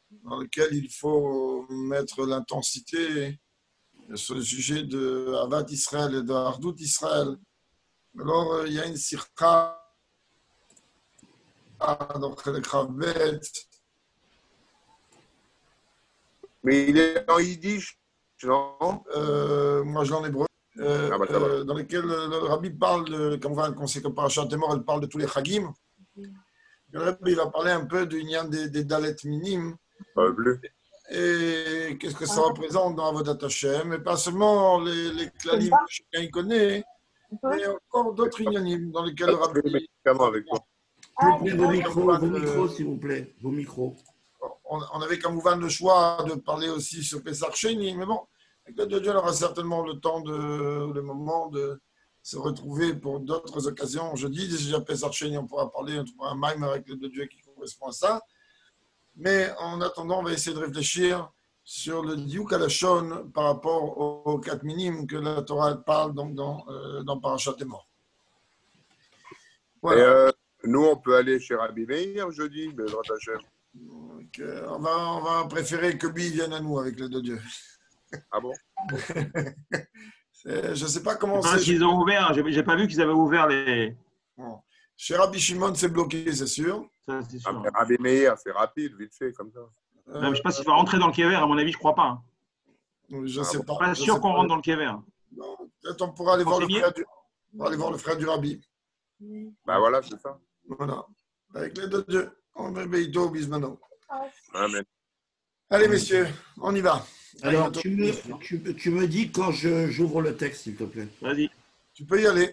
dans lequel il faut mettre l'intensité sur le sujet de Avat Israël et de Ardout Israël. Alors, il y a une sirka dans le Khavet. Mais il est en yiddish, non? Moi, je l'en hébreu. Dans lequel le Rabbi parle, comme on sait que Parashat Emor, elle parle de tous les Chagim. Le Rabbi va parler un peu du Nyan des Dalet Minim. Bleu. Et qu'est-ce que ça représente dans Avodat Hashem. Et pas seulement les klalim que chacun connaît, mais encore d'autres Inyanim dans lesquels le Rabbi. Avec toi. Vos micros, s'il vous plaît. Vos micros. On avait comme le choix de parler aussi sur Pesach Sheni, mais bon, avec le Dieu, on aura certainement le moment de se retrouver pour d'autres occasions. Je dis déjà Pesach Sheni, on pourra parler, on trouvera un maïm avec le Dieu qui correspond à ça. Mais en attendant, on va essayer de réfléchir sur le Diouk Alashon par rapport aux 4 minimes que la Torah parle donc dans Parashat Emor. Voilà. Et nous, on peut aller chez Rabbi Meir jeudi, Bezrat Hashem. Donc, on va préférer que lui vienne à nous avec le de Dieu. Ah bon? Je ne sais pas comment c'est. Ils ont ouvert, j'ai pas vu qu'ils avaient ouvert les. Bon. Chez Rabbi Shimon, c'est bloqué, c'est sûr. Ça, c'est sûr. Rabbi Meir, c'est rapide, vite fait, comme ça. Je ne sais pas s'il va rentrer dans le Kéver, à mon avis, je ne crois pas. Je ne sais pas. Pas sûr qu'on rentre dans le Kéver. Peut-être on pourra aller voir le frère du Rabbi. Ben voilà, c'est ça. Voilà. Avec les deux dieux. On va Beito Bismano. Amen. Allez, messieurs, on y va. Alors, tu me dis quand j'ouvre le texte, s'il te plaît. Vas-y. Tu peux y aller.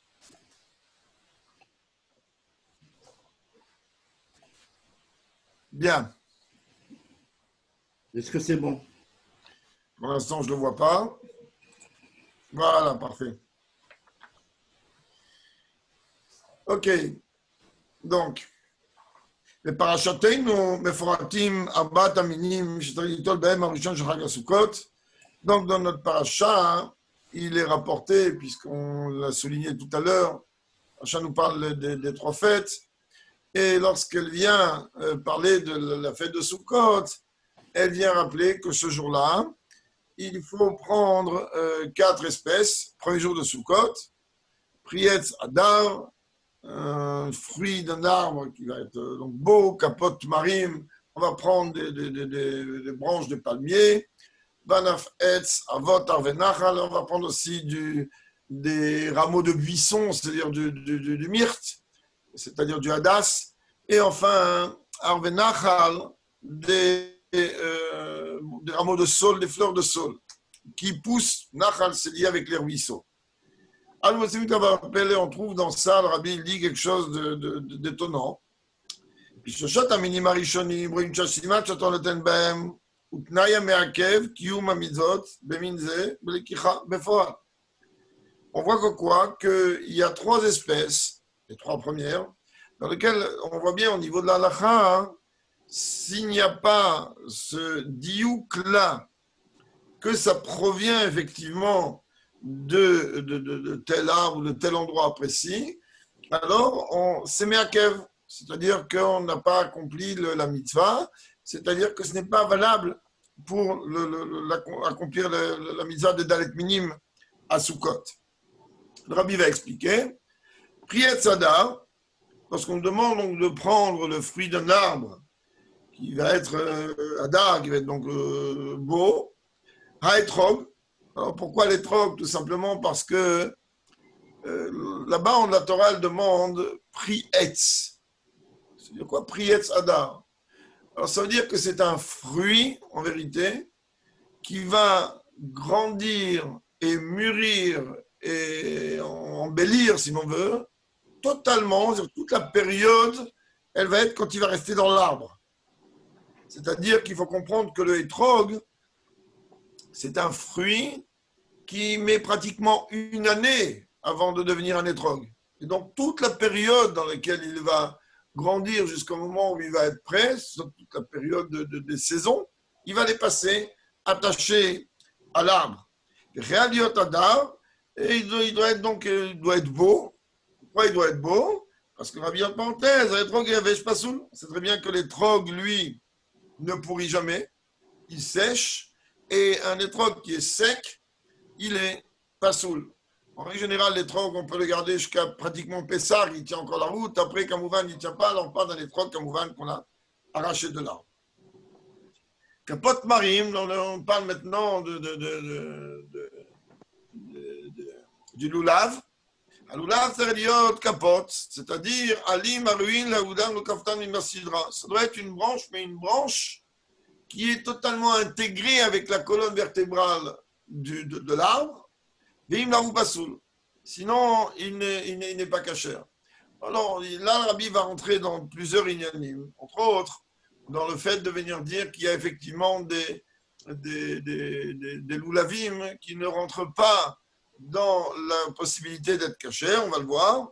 Bien. Est-ce que c'est bon? Pour l'instant, je ne le vois pas. Voilà, parfait. OK. Donc, les parashateinu meforatim arbat aminim שצריך ליטול בהם הראשון של חג הסוכות. Donc, dans notre parasha, il est rapporté, puisqu'on l'a souligné tout à l'heure, Parasha nous parle des 3 fêtes, et lorsqu'elle vient parler de la fête de Sukkot, elle vient rappeler que ce jour-là, il faut prendre 4 espèces. Premier jour de Sukkot, Prietz Adar, un fruit d'un arbre qui va être donc beau, capote marine. On va prendre des branches de palmier. Banaf Etz, Avot Arvenachal. On va prendre aussi des rameaux de buisson, c'est-à-dire du myrte, c'est-à-dire du hadas. Et enfin, Arvenachal, des rameaux de saule, des fleurs de saule, qui poussent. Nachal, c'est lié avec les ruisseaux. Alors, on trouve dans ça, le Rabbi il dit quelque chose d'étonnant. On voit que quoi? Qu'il y a 3 espèces, les 3 premières, dans lesquelles on voit bien au niveau de la halakha, hein, s'il n'y a pas ce diouk-là, que ça provient effectivement de tel arbre ou de tel endroit précis, alors c'est me'akev, c'est-à-dire qu'on n'a pas accompli la mitzvah, c'est-à-dire que ce n'est pas valable pour accomplir la mitzvah de Dalet Minim à Sukkot. Le Rabbi va expliquer. Priet Sadar, lorsqu'on demande donc de prendre le fruit d'un arbre qui va être Hadar, qui va être donc beau, Haetrog. Alors pourquoi l'étrog? Tout simplement parce que là-bas, la Torah elle demande Prietz. C'est-à-dire quoi Prietz Hadar? Alors ça veut dire que c'est un fruit, en vérité, qui va grandir et mûrir et embellir, si l'on veut, totalement, sur toute la période, elle va être quand il va rester dans l'arbre. C'est-à-dire qu'il faut comprendre que le hétrog, c'est un fruit qui met pratiquement 1 année avant de devenir un hétrog. Et donc, toute la période dans laquelle il va grandir jusqu'au moment où il va être prêt, toute la période des saisons, il va les passer attachés à l'arbre. Réaliot Adar, et il doit être beau. Pourquoi il doit être beau? Parce que, Rabbi en parenthèse, l'étrog et Avesh Pasoul, c'est très bien que l'étrog, lui, ne pourrit jamais, il sèche, et un étrog qui est sec, il est pas saoul. En règle générale, l'étrog, on peut le garder jusqu'à pratiquement Pessah, il tient encore la route. Après, Kamouvan, il ne tient pas. Alors, on parle d'un étrog Kamouvan qu'on a arraché de l'arbre. Capote marim, on parle maintenant du loulav. Un loulav, c'est capote, c'est-à-dire alim, aruin, laoudan, le kaftan, imersidra. Ça doit être une branche, mais une branche qui est totalement intégrée avec la colonne vertébrale de l'arbre. Vim la pasoul. Sinon, il n'est pas cachère. Alors là, le rabbi va rentrer dans plusieurs inyanim, entre autres, dans le fait de venir dire qu'il y a effectivement des loulavim qui ne rentrent pas dans la possibilité d'être cachés, on va le voir.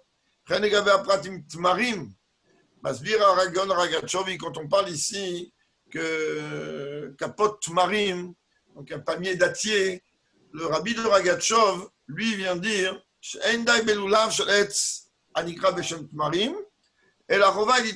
Quand on parle ici que kapot tmarim, donc un palmier dattier, le rabbi de Ragatchov, lui, vient dire et la Rova, il dit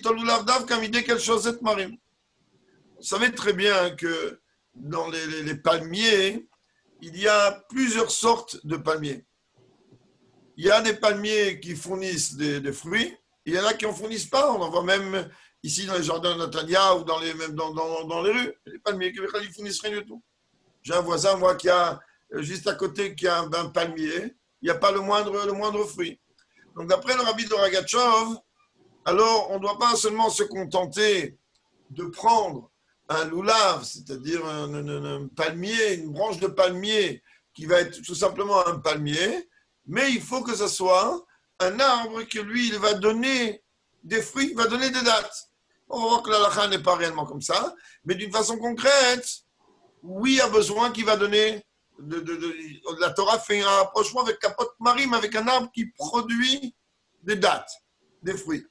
vous savez très bien que dans les palmiers, il y a plusieurs sortes de palmiers. Il y a des palmiers qui fournissent des fruits, il y en a qui n'en fournissent pas. On en voit même ici dans les jardins de Natania ou même dans les rues. Les palmiers qui ne fournissent rien du tout. J'ai un voisin, moi, qui a juste à côté, qui a un palmier. Il n'y a pas le moindre fruit. Donc, d'après le rabbi de Ragatchov, alors on ne doit pas seulement se contenter de prendre un loulav, c'est-à-dire un palmier, une branche de palmier qui va être tout simplement un palmier, mais il faut que ce soit un arbre que lui, il va donner des fruits, il va donner des dattes. On va voir que l'halakha n'est pas réellement comme ça, mais d'une façon concrète, oui, il y a besoin qu'il va donner la Torah fait un rapprochement avec Kapot Marim, avec un arbre qui produit des dattes, des fruits.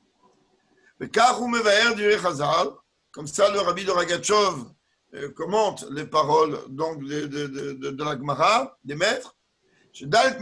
Comme ça, le rabbi de Ragatchov commente les paroles donc, de la Gemara, des maîtres. Là-bas,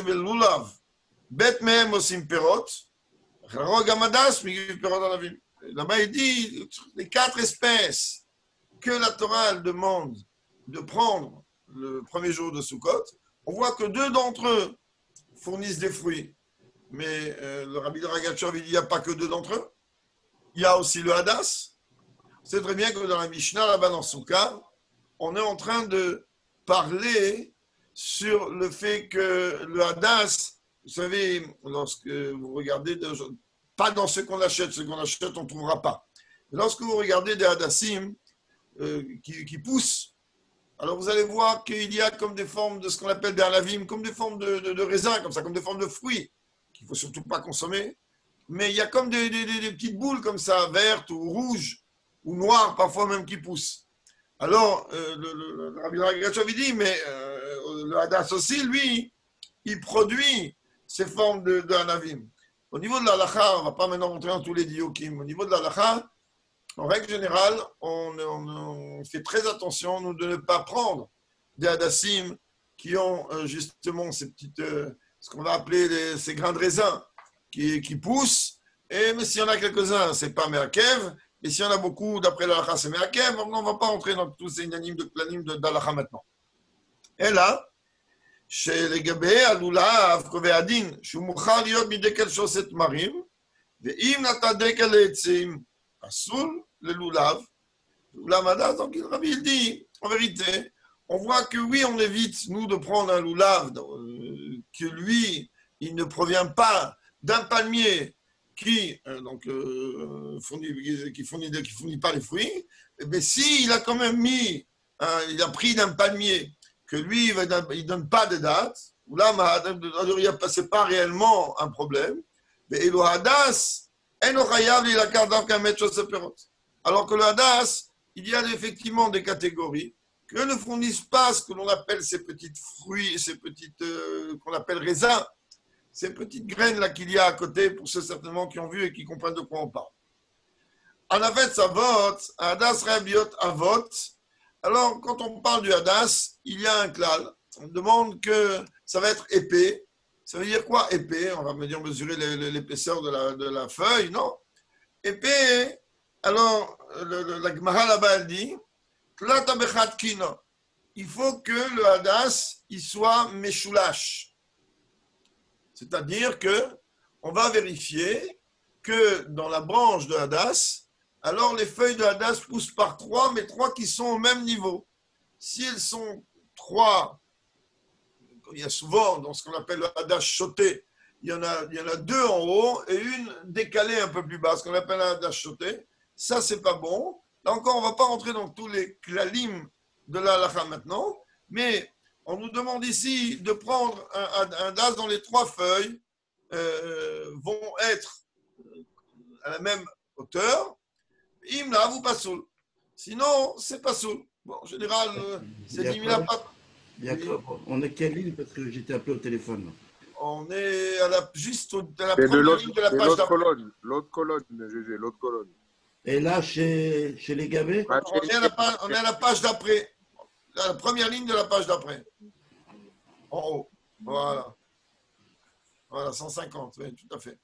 il dit les 4 espèces que la Torah elle demande de prendre le premier jour de Sukkot, on voit que 2 d'entre eux fournissent des fruits. Mais le rabbi de Ragatchov, il dit il n'y a pas que 2 d'entre eux. Il y a aussi le Hadas. C'est très bien que dans la Mishnah, là-bas dans son cas, on est en train de parler sur le fait que le Hadas, vous savez, lorsque vous regardez, pas dans ce qu'on achète on ne trouvera pas. Lorsque vous regardez des Hadassim qui poussent, alors vous allez voir qu'il y a comme des formes de ce qu'on appelle des halavim, comme des formes de raisins, comme ça, comme des formes de fruits, qu'il ne faut surtout pas consommer. Mais il y a comme des petites boules comme ça, vertes ou rouges, ou noires parfois même qui poussent. Alors, le Rabbi Ragatchov dit, mais le Hadas aussi, lui, il produit ces formes de halavim. Au niveau de la halakha, on ne va pas maintenant rentrer dans tous les diokim. Au niveau de la halakha, en règle générale, on fait très attention nous, de ne pas prendre des hadassim qui ont justement ces petites, ce qu'on va appeler ces grains de raisin qui poussent. Mais s'il y en a quelques-uns, ce n'est pas Meakev. Et s'il y en a beaucoup, d'après l'halakha, c'est Meakev. On ne va pas entrer dans tous ces inanimes de planim d'halakha maintenant. Et là, chez les Gabé, Alulav, Koveadin, Shumuchar Liot Midekel Shoset Marim, Ve'im Natadek Aletzim, Asul, le Lulav, Lamadas, donc le Rabbi il dit, en vérité, on voit que oui, on évite, nous, de prendre un Lulav, que lui, il ne provient pas d'un palmier qui fournit pas les fruits, mais si il a quand même mis, il a pris d'un palmier que lui, il ne donne pas de date, ou là, c'est pas réellement un problème, mais le Hadas, alors que le Hadas, il y a effectivement des catégories que ne fournissent pas ce que l'on appelle ces petits fruits, ces petites, qu'on appelle raisins, ces petites graines là qu'il y a à côté, pour ceux certainement qui ont vu et qui comprennent de quoi on parle. En fait, ça vote, Hadas Rabiot Avot. Alors, quand on parle du Hadas, il y a un klal. On demande que ça va être épais. Ça veut dire quoi épais? On va me dire mesurer l'épaisseur de la feuille. Non. Épais, Alors, la Gemara là-bas, elle dit, il faut que le hadas, il soit meshulash. C'est-à-dire que on va vérifier que dans la branche de hadas, alors les feuilles de hadas poussent par 3, mais 3 qui sont au même niveau. Si elles sont 3, il y a souvent dans ce qu'on appelle le hadas choté, il y en a 2 en haut et une décalée un peu plus bas, ce qu'on appelle un hadas choté. Ça, c'est pas bon. Là encore, on ne va pas rentrer dans tous les klalim de la halakha maintenant, mais on nous demande ici de prendre un das dont les 3 feuilles vont être à la même hauteur. Imla ou pas soul. Sinon, c'est pas soul. Bon, en général, c'est Imla pas. D'accord. On est quelle ligne parce que j'étais appelé au téléphone. On est juste à la C'est de première ligne de la page l'autre d'après. colonne. L'autre colonne, GG, l'autre colonne. Et là, chez les Gabés, On est à la page d'après. La première ligne de la page d'après. En haut. Voilà. Voilà, 150, oui, tout à fait.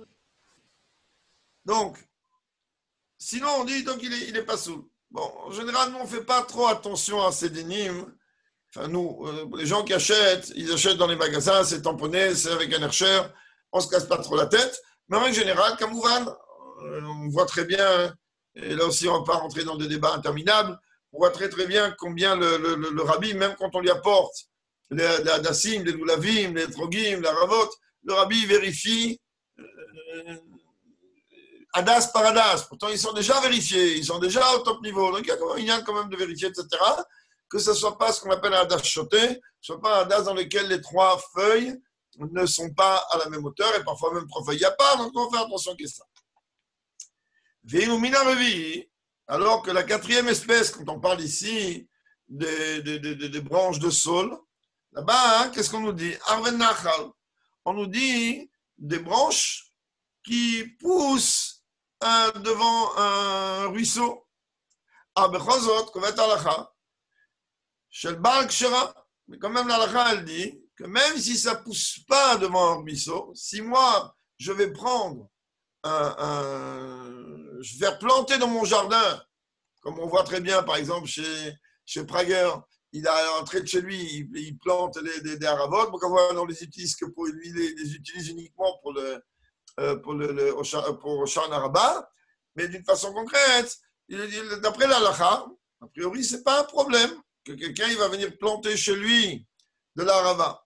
Donc, sinon, on dit donc il est pas soul. Bon, en général, nous, on ne fait pas trop attention à ces dénimes. Enfin, nous, les gens qui achètent, ils achètent dans les magasins, c'est tamponné, c'est avec un Hercher, on ne se casse pas trop la tête. Mais en règle générale, comme on voit très bien, et là aussi, on ne va pas rentrer dans des débats interminables, on voit très très bien combien le rabbi, même quand on lui apporte les hadassim, les loulavim, les trogim, la ravot, le rabbi vérifie hadas par hadas. Pourtant, ils sont déjà vérifiés, ils sont déjà au top niveau. Donc, il y a quand même de vérifier, etc. Que ce ne soit pas ce qu'on appelle un hadas choté, que ce ne soit pas un hadas dans lequel les 3 feuilles ne sont pas à la même hauteur, et parfois même 3 feuilles, il n'y a pas, donc on fait attention à ça. Alors que la 4e espèce, quand on parle ici des branches de saule, là-bas, qu'est-ce qu'on nous dit? Arven Nachal. On nous dit des branches qui poussent devant un ruisseau. Abechozot, Kovet Halacha, Shel Baal Kshera. Mais quand même, l'Halacha, elle dit que même si ça ne pousse pas devant un ruisseau, si moi, je vais prendre je vais planter dans mon jardin, comme on voit très bien, par exemple, chez Prager, il a entré de chez lui, il plante des haravotes, donc on les utilise que pour lui, les utilise uniquement pour Shan Araba, mais d'une façon concrète, d'après l'Halacha, a priori, ce n'est pas un problème que quelqu'un il va venir planter chez lui de l'Arava.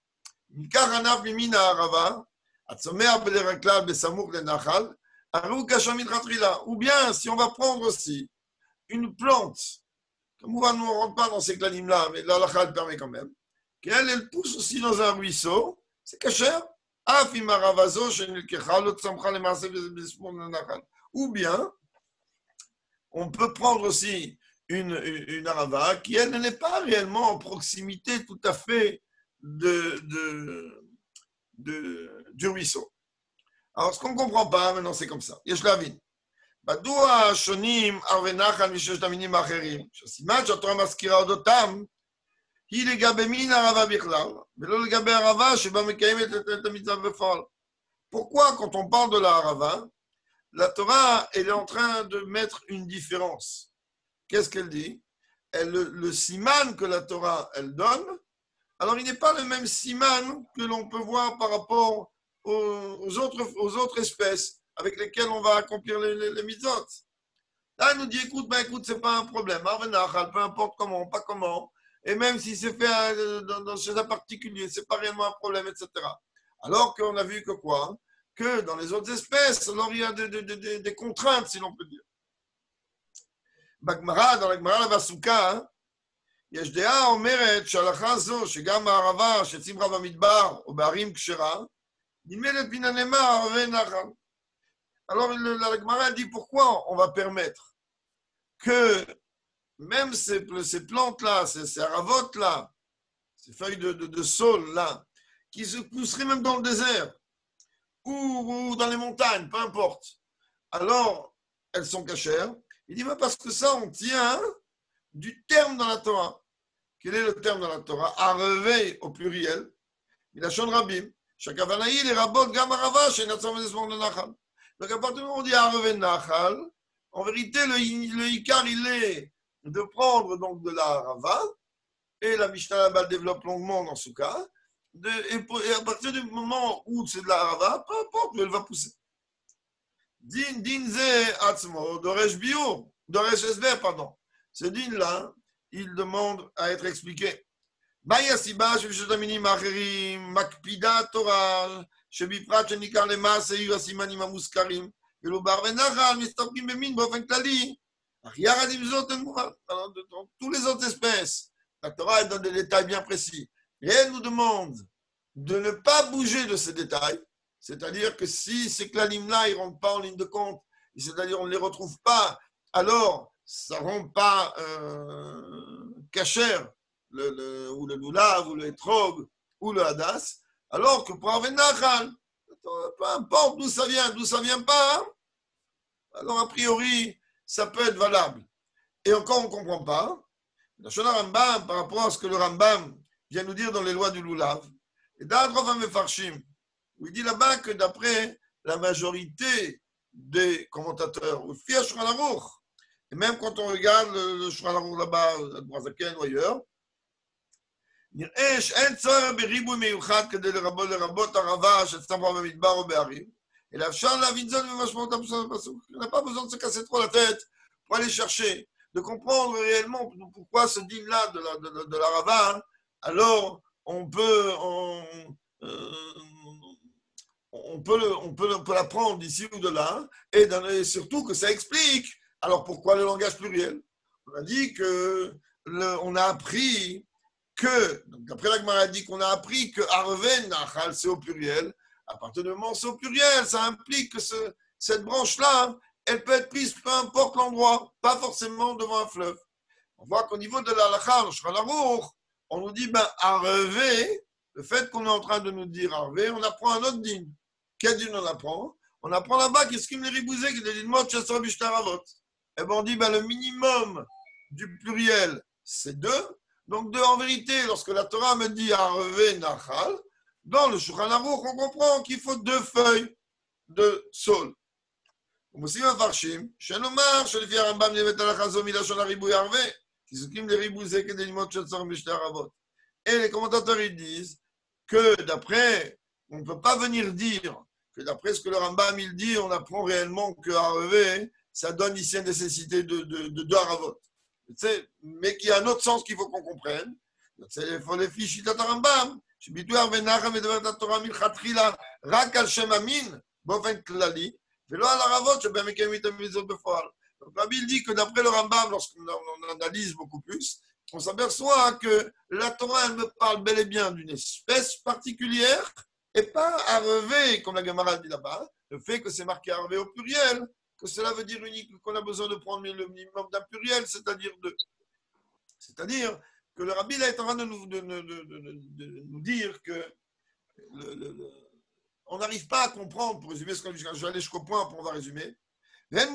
Ou bien, si on va prendre aussi une plante, comme on ne rentre pas dans ces clanimes-là, mais l'Halacha le permet quand même, qu'elle elle pousse aussi dans un ruisseau, c'est kasher. Ou bien, on peut prendre aussi une arava qui, elle, n'est pas réellement en proximité tout à fait du ruisseau. Alors, ce qu'on ne comprend pas, maintenant, c'est comme ça. יש להבין. מדוע שונים ערבי נחל מששת המינים האחרים? שהסימן שהתורה מזכירה אודותם היא לגבי מין הערבה בכלל, ולא לגבי הערבה שבה מקיימת את המצווה בפועל. Pourquoi, quand on parle de la harava, la Torah, elle est en train de mettre une différence? Qu'est-ce qu'elle dit? Le siman que la Torah, elle donne, alors il n'est pas le même siman que l'on peut voir par rapport aux autres espèces avec lesquelles on va accomplir les mitzvot. Là, elle nous dit, écoute, c'est pas un problème. Peu importe comment, pas comment. Et même si c'est fait chez un particulier, c'est pas réellement un problème, etc. Alors qu'on a vu que quoi? Que dans les autres espèces, alors il y a des contraintes, si l'on peut dire. Dans la Gemara, la Vasouka, יש דעה אומרת שהלכה זו, שגם הערבה שצמחה במדבר או בערים כשרה, נלמדת מן הנאמר ערבי נחל. Alors la Gemara dit pourquoi on va permettre que même ces plantes-là, ces haravotes-là, ces feuilles de saule-là, qui se pousseraient même dans le désert ou dans les montagnes, peu importe, alors elles sont cachères. Il dit parce que ça, on tient du terme dans la Torah. Quel est le terme dans la Torah? Arvé au pluriel. Il a Shon Rabim. Shakavanaï, les rabot, gam arava, shenatzam esmon le nachal. Donc à partir du moment où on dit arvé nachal, En vérité, le Icar, il est de prendre donc de la Rava, et la Mishnah là-bas développe longuement dans ce cas, et à partir du moment où c'est de la Rava, peu importe où elle va pousser. Din ze atzmo, doresh bio, doresh esber, pardon. Ce din-là, il demande à être expliqué. Baya siba, shevishotaminim acherim, makpida Torah, shebiprat shenikar lemas, seyu asimanim amuskarim, velo bar venachal, mistapkim bemin, באופן כללי. אך יחד עם זאת, dans tous les autres espèces, la Torah elle donne des détails bien précis. Et elle nous demande de ne pas bouger de ces détails. C'est-à-dire que si ces clanim-là, ils ne rentrent pas en ligne de compte, c'est-à-dire on ne les retrouve pas, alors ça ne rend pas kasher, ou le lulav, ou le etrog, ou le hadas, alors que pour un nachal, peu importe d'où ça vient pas, hein, alors a priori, ça peut être valable. Et encore, on ne comprend pas. La Shona Rambam, par rapport à ce que le Rambam vient nous dire dans les lois du lulav, et d'Adrof HaMefarshim, où il dit là-bas que d'après la majorité des commentateurs, et même quand on regarde le Shulchan Aruch là-bas, à Brazaken ou ailleurs, אין צורך בריבוי מיוחד כדי לרבות ערבה שצמחה במדבר או בערים, אלא אפשר להבין זאת במשמעות הפסוק. On n'a pas besoin de se casser trop la tête pour aller chercher, de comprendre réellement pourquoi ce dîme-là de la Rava, alors on peut l'apprendre d'ici ou de là, et surtout que ça explique alors pourquoi le langage pluriel. On a dit on a appris que, d'après la Gemara dit qu'on a appris que Arven Nachal c'est au pluriel. À partir du moment où c'est au pluriel, ça implique que cette branche-là, elle peut être prise peu importe l'endroit, pas forcément devant un fleuve. On voit qu'au niveau de la halakha, le Shulchan Aruch, on nous dit, Arvé, le fait qu'on est en train de nous dire Arvé, on apprend un autre din. Quel din on apprend? On apprend là-bas qu'est-ce qui me les ribousait, qui est mot chasseur bishtaravot. Et bien on dit, le minimum du pluriel, c'est 2. Donc 2, en vérité, lorsque la Torah me dit Arvé Nachal, dans le Shulchan Aruch, on comprend qu'il faut 2 feuilles de saule. ומוסיף המפרשים, שנאמר שלפי הרמב"ם נבט הלכה זו מלשון הריבוי הרבה, כי זוכים לריבוי זה כדי ללמוד שצריך בשתי הרבות. Et les commentateurs ils disent que d'après, on ne peut pas venir dire que d'après ce que le Rambam il dit, on apprend réellement que Harvé, ça donne ici une nécessité de 2 haravot. Mais qu'il y a un autre sens qu'il faut qu'on comprenne. C'est les fiches de Rambam. שביטוי הרבה נחל מדברת התורה מלכתחילה רק על שם המין באופן כללי, ולא על הרבות שבהם מקיימים את המצוות בפועל. Donc Rabbi dit que d'après le Rambam, lorsqu'on analyse beaucoup plus, on s'aperçoit que la Torah elle me parle bel et bien d'une espèce particulière et pas Harvé, comme la Gemara dit là-bas, le fait que c'est marqué Harvé au pluriel, que cela veut dire uniquement qu'on a besoin de prendre le minimum d'un pluriel, c'est-à-dire 2. C'est-à-dire que le Rabbi là, est en train de nous dire que on n'arrive pas à comprendre, pour résumer ce que je vais aller jusqu'au point, pour on va résumer. Rabbi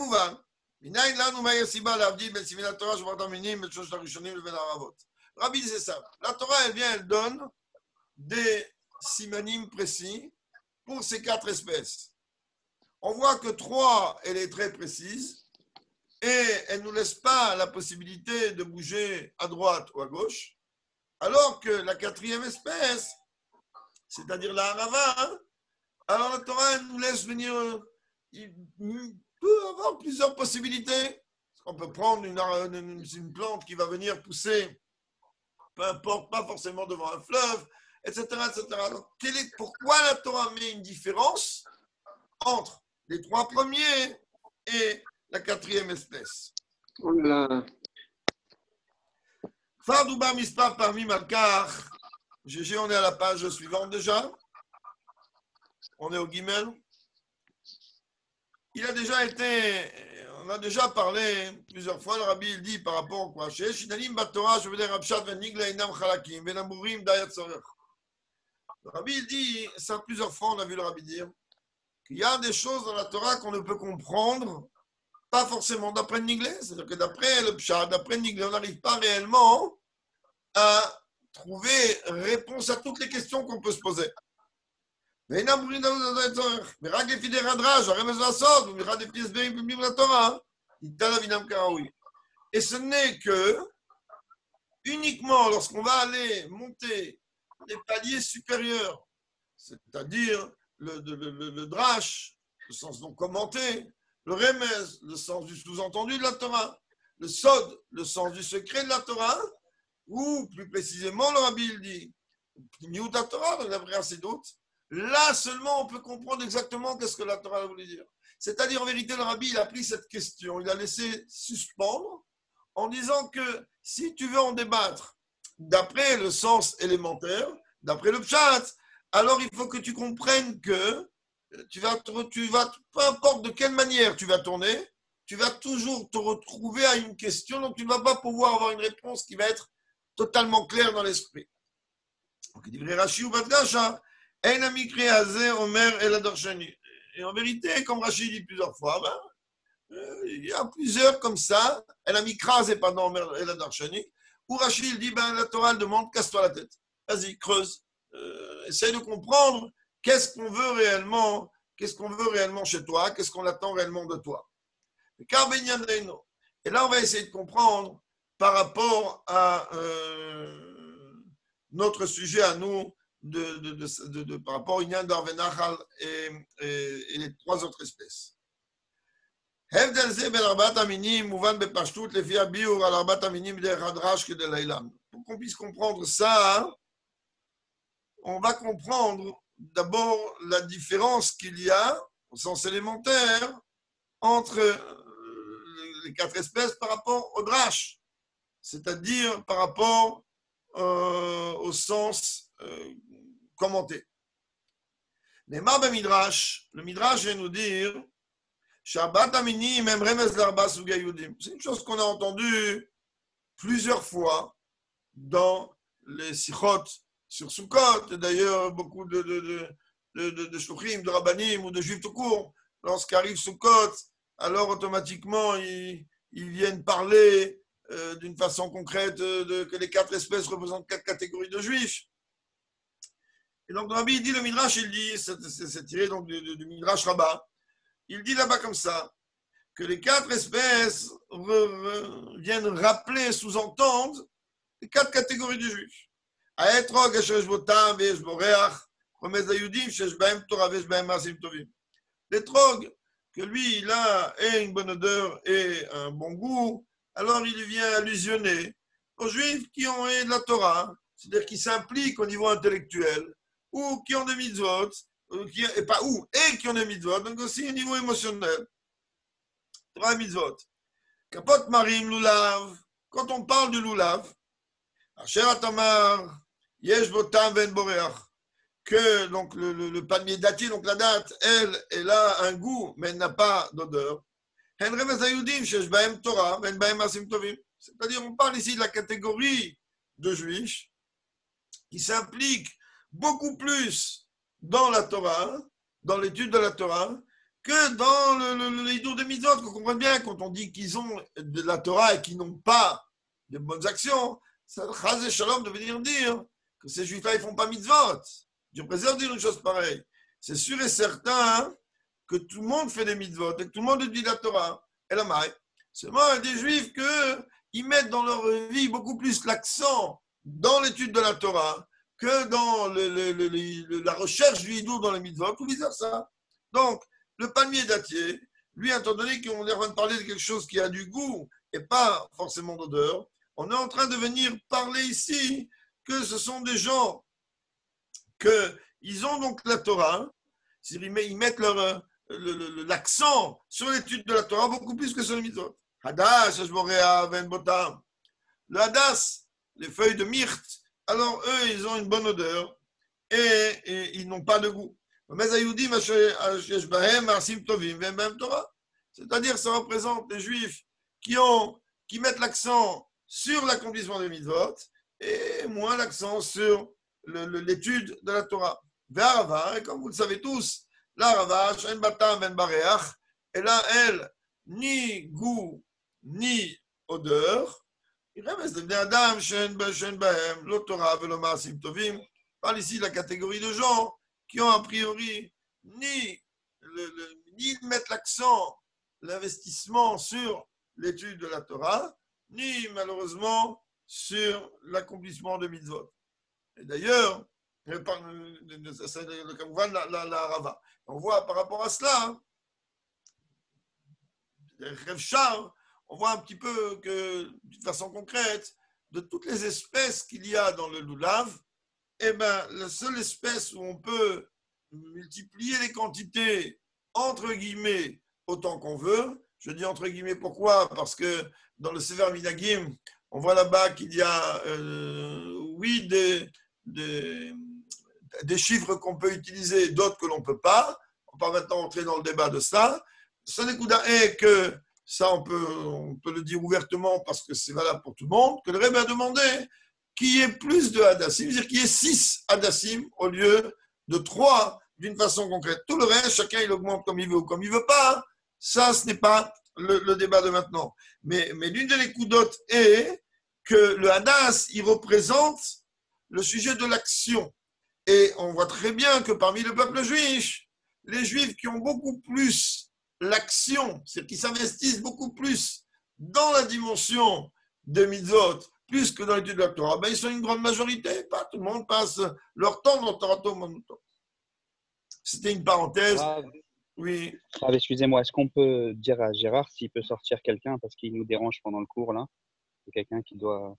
c'est ça. La Torah, elle vient, elle donne des simanim précis pour ces 4 espèces. On voit que 3, elle est très précise. Et elle ne nous laisse pas la possibilité de bouger à droite ou à gauche, alors que la 4e espèce, c'est-à-dire la harava, alors la Torah elle nous laisse venir, il peut avoir plusieurs possibilités. On peut prendre une plante qui va venir pousser, peu importe, pas forcément devant un fleuve, etc. etc. Donc, pourquoi la Torah met une différence entre les 3 premiers et la 4e espèce. Fardouba Mispar parmi Malkar. GG, on est à la page suivante déjà. On est au Guimel. Il a déjà été, on a déjà parlé plusieurs fois, le Rabbi il dit par rapport au quoi chez Shinalim Batora, je veux dire Rabshat Venigla Inam Khalakim, Venamurim Dayat Sorech. Le Rabbi il dit, ça plusieurs fois on a vu le Rabbi dire, qu'il y a des choses dans la Torah qu'on ne peut comprendre pas forcément d'après Niglé, c'est-à-dire que d'après le Pshat, d'après Niglé, on n'arrive pas réellement à trouver réponse à toutes les questions qu'on peut se poser. Mais Et ce n'est que uniquement lorsqu'on va aller monter les paliers supérieurs, c'est-à-dire le drash, le sens donc commenté, le remez, le sens du sous-entendu de la Torah, le sod, le sens du secret de la Torah, ou plus précisément, le Rabbi il dit, Pnimiut Torah, donc la vraie c'est d'autres, là seulement on peut comprendre exactement qu'est-ce que la Torah voulait dire. C'est-à-dire, en vérité, le Rabbi, il a pris cette question, il a laissé suspendre en disant que si tu veux en débattre d'après le sens élémentaire, d'après le pshat, alors il faut que tu comprennes que tu vas, peu importe de quelle manière tu vas tourner, tu vas toujours te retrouver à une question, donc tu ne vas pas pouvoir avoir une réponse qui va être totalement claire dans l'esprit. Donc, il dit, Rashi ou Badgasha, En amikri hazeh omer el adarshani. Et en vérité, comme Rashi dit plusieurs fois, il y a plusieurs comme ça. El amikra, c'est pas dans el adarshani. Où Rashi il dit, la Torah demande, casse-toi la tête. Vas-y, creuse. Essaye de comprendre qu'est-ce qu'on veut réellement chez toi, qu'est-ce qu'on attend réellement de toi. Et là, on va essayer de comprendre par rapport à notre sujet à nous, par rapport au Inyan d'Arvenachal et les trois autres espèces. Pour qu'on puisse comprendre ça, on va comprendre d'abord la différence qu'il y a au sens élémentaire entre les quatre espèces par rapport au drash, c'est-à-dire par rapport au sens commenté. Le Midrash vient nous dire Shabbat Aminim Em Remez L'Arba Suga Yudim. C'est une chose qu'on a entendue plusieurs fois dans les sichot sur Sukkot. D'ailleurs, beaucoup de shluchim, de rabbanim ou de juifs tout court, lorsqu'arrive Sukkot, alors automatiquement ils viennent parler d'une façon concrète que les quatre espèces représentent quatre catégories de juifs. Et donc, le Rabbi, il dit, le Midrash, il dit, c'est tiré donc du Midrash Rabbah, il dit là-bas comme ça, que les quatre espèces viennent rappeler, sous-entendre les quatre catégories de juifs. Aetrog, Asher Shvotam, Ve'esh Boreach, Romez Ayudim, Shesh Bahem Torah, Ve'esh Bahem Masim Tovim. L'étrog, que lui, il a une bonne odeur et un bon goût, alors il vient allusionner aux juifs qui ont de la Torah, c'est-à-dire qui s'impliquent au niveau intellectuel, ou qui ont des mitzvot, et qui ont des mitzvot, donc aussi au niveau émotionnel. Trois mitzvot. Kapot marim lulav, quand on parle du lulav, Asher atamar, yesh botam ven boreach, que donc le palmier dattier, donc la date, elle a un goût, mais elle n'a pas d'odeur. C'est-à-dire, on parle ici de la catégorie de juifs qui s'impliquent beaucoup plus dans la Torah, dans l'étude de la Torah, que dans les hidour de mitzvot. Qu'on comprenne bien, quand on dit qu'ils ont de la Torah et qu'ils n'ont pas de bonnes actions, ça chas et shalom de venir dire que ces juifs-là, ils ne font pas mitzvot. Dieu préserve de dire une chose pareille. C'est sûr et certain que tout le monde fait des mitzvot et que tout le monde étudie la Torah. Et la maille. Seulement, il y a des juifs qu'ils mettent dans leur vie beaucoup plus l'accent dans l'étude de la Torah que dans la recherche du hidou dans les mitzvot, ou vice-versa. Donc, le palmier dattier, lui, étant donné qu'on est en train de parler de quelque chose qui a du goût et pas forcément d'odeur, on est en train de venir parler ici que ce sont des gens qu'ils ont donc la Torah, ils mettent l'accent sur l'étude de la Torah beaucoup plus que sur les mitzvot. Hadash, le hadas, les feuilles de myrte, alors eux, ils ont une bonne odeur et ils n'ont pas de goût. C'est-à-dire, ça représente les juifs qui mettent l'accent sur l'accomplissement des mitzvot et moins l'accent sur l'étude de la Torah. Et comme vous le savez tous, la Rava, elle a, elle, ni goût, ni odeur. Parle ici de la catégorie de gens qui ont a priori ni mettre l'accent, l'investissement sur l'étude de la Torah, ni malheureusement sur l'accomplissement de mitzvot. Et d'ailleurs, c'est le Kamouvan, la Rava. On voit par rapport à cela, Rêve Char, on voit un petit peu que, d'une façon concrète, de toutes les espèces qu'il y a dans le loulav, eh ben, la seule espèce où on peut multiplier les quantités, entre guillemets, autant qu'on veut, je dis entre guillemets pourquoi? Parce que dans le Sefer Minagim, on voit là-bas qu'il y a, oui, des chiffres qu'on peut utiliser, d'autres que l'on ne peut pas. On va maintenant entrer dans le débat de ça. Ce Nekuda est que, ça on peut le dire ouvertement parce que c'est valable pour tout le monde, que le Rebbe a demandé qu'il y ait plus de Hadassim, c'est-à-dire qu'il y ait 6 Hadassim au lieu de 3 d'une façon concrète. Tout le reste, chacun il augmente comme il veut ou comme il ne veut pas. Ça, ce n'est pas le débat de maintenant. Mais l'une des Nekudotes est que le Hadas, il représente le sujet de l'action. Et on voit très bien que parmi le peuple juif, les Juifs qui ont beaucoup plus l'action, c'est-à-dire qui s'investissent beaucoup plus dans la dimension des mitzvot, plus que dans l'étude de la Torah, ben ils sont une grande majorité. Pas tout le monde passe leur temps dans Torah. C'était une parenthèse. Ah, Oui. ah, excusez-moi, est-ce qu'on peut dire à Gérard s'il peut sortir quelqu'un parce qu'il nous dérange pendant le cours là? C'est quelqu'un qui doit.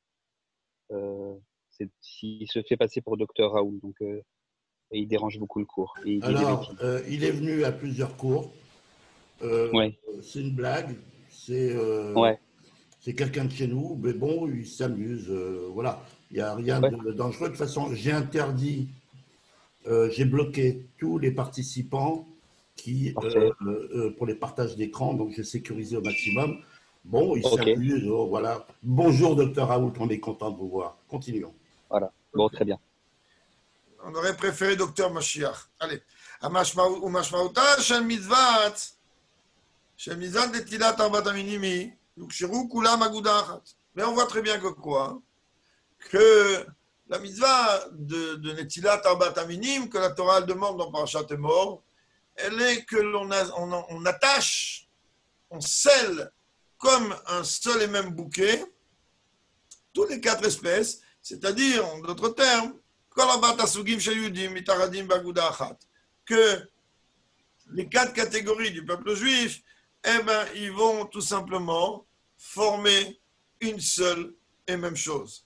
S'il se fait passer pour docteur Raoul, donc et il dérange beaucoup le cours. Et il dit des Alors, bêtises. il est venu à plusieurs cours. Ouais. C'est une blague. Ouais. C'est quelqu'un de chez nous, mais bon, il s'amuse. Voilà, il n'y a rien Ouais. de dangereux. De toute façon, j'ai interdit, j'ai bloqué tous les participants qui, Parfait. pour les partages d'écran, donc j'ai sécurisé au maximum. Bon, il Ok. s'amuse, oh, voilà. Bonjour, docteur Raoult, on est content de vous voir. Continuons. Voilà. Bon, très bien. On aurait préféré docteur Mashiach. Allez. Umashmauta shel mitzvat netilat arbat aminimi yukshiru kulam aguda achat. Mais on voit très bien que quoi? Que la mitzvah de netilat arbat aminim que la Torah demande dans Parashat Emor, elle est que on attache, on scelle comme un seul et même bouquet tous les 4 espèces, c'est-à-dire, en d'autres termes, que les 4 catégories du peuple juif, eh ben, ils vont tout simplement former une seule et même chose.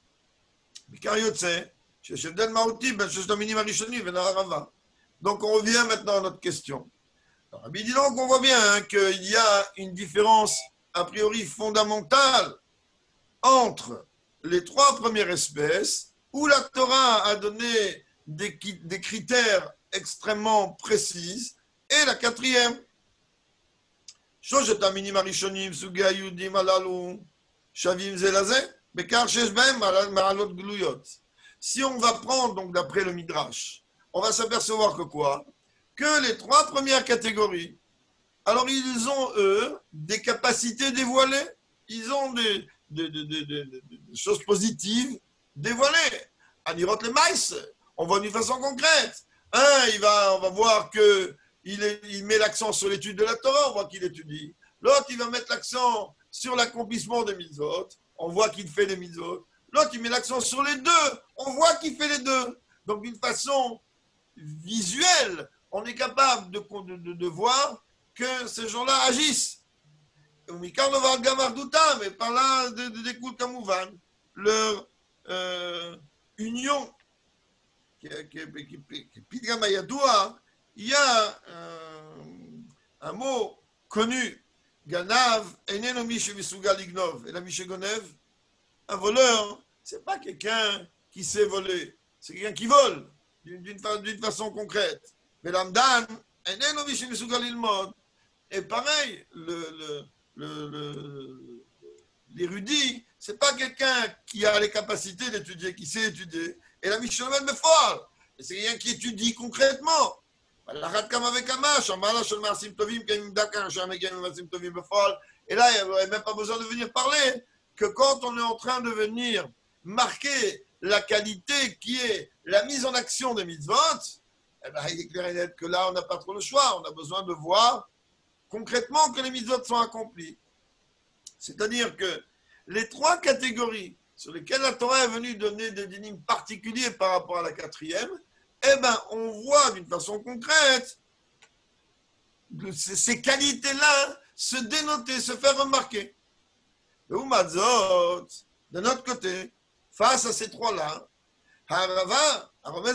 Donc on revient maintenant à notre question. Alors, dis donc, on voit bien qu'il y a une différence a priori fondamentale entre les 3 premières espèces, où la Torah a donné des critères extrêmement précis, et la 4e. Si on va prendre, donc d'après le Midrash, on va s'apercevoir que quoi? Que les 3 premières catégories, alors ils ont, eux, des capacités dévoilées, ils ont des choses positives dévoilées. Anirot le maïs, on voit d'une façon concrète. On va voir qu'il met l'accent sur l'étude de la Torah, on voit qu'il étudie. L'autre, il va mettre l'accent sur l'accomplissement des mitzvot, on voit qu'il fait des mitzvot. L'autre, il met l'accent sur les 2, on voit qu'il fait les 2. Donc, d'une façon visuelle, on est capable de voir que ces gens-là agissent. Mais par là découle Kamouvan leur union. Il y a un mot connu, Ganav, Eneno Mishe Misugal Ignov. Et la Mishe Gonev, un voleur, c'est pas quelqu'un qui sait voler, c'est quelqu'un qui vole d'une façon concrète. Mais l'Amdan, Eneno Mishe Misugal Ilmod. Et pareil, l'érudit, c'est pas quelqu'un qui a les capacités d'étudier, qui sait étudier. Et la Mishnah me folle. C'est quelqu'un qui étudie concrètement. Et là, il n'y aurait même pas besoin de venir parler que quand on est en train de venir marquer la qualité qui est la mise en action des mitzvot, eh ben, il est clair et net que là, on n'a pas trop le choix. On a besoin de voir concrètement que les mitzvot sont accomplis. C'est-à-dire que les trois catégories sur lesquelles la Torah est venue donner des dynimes particuliers par rapport à la quatrième, eh bien, on voit d'une façon concrète ces qualités-là se dénoter, se faire remarquer. Le Umadzot, de notre côté, face à ces trois-là, Harava,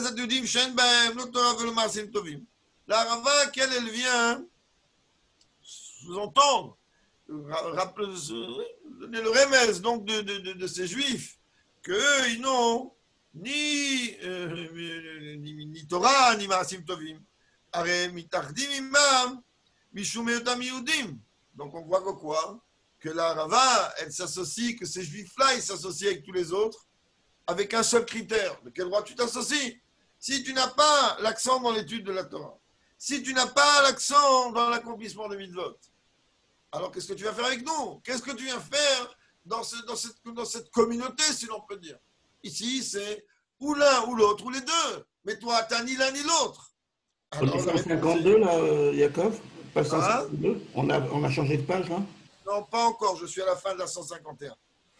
la Harava, qu'elle elle vient sous-entendre, donner le remèze donc de ces juifs, qu'eux, ils n'ont ni Torah, ni Maasim Tovim. Donc on voit que quoi? Que la Rava, elle s'associe, que ces juifs-là, ils s'associent avec tous les autres, avec un seul critère. De quel droit tu t'associes? Si tu n'as pas l'accent dans l'étude de la Torah, si tu n'as pas l'accent dans l'accomplissement des mitzvot, alors qu'est-ce que tu vas faire avec nous? Qu'est-ce que tu viens faire dans cette communauté, si l'on peut dire? Ici, c'est ou l'un ou l'autre, ou les deux. Mais toi, tu n'as ni l'un ni l'autre. On est 152 là, Yaakov? Pas 152? On a changé de page là? Non, pas encore. Je suis à la fin de la 151.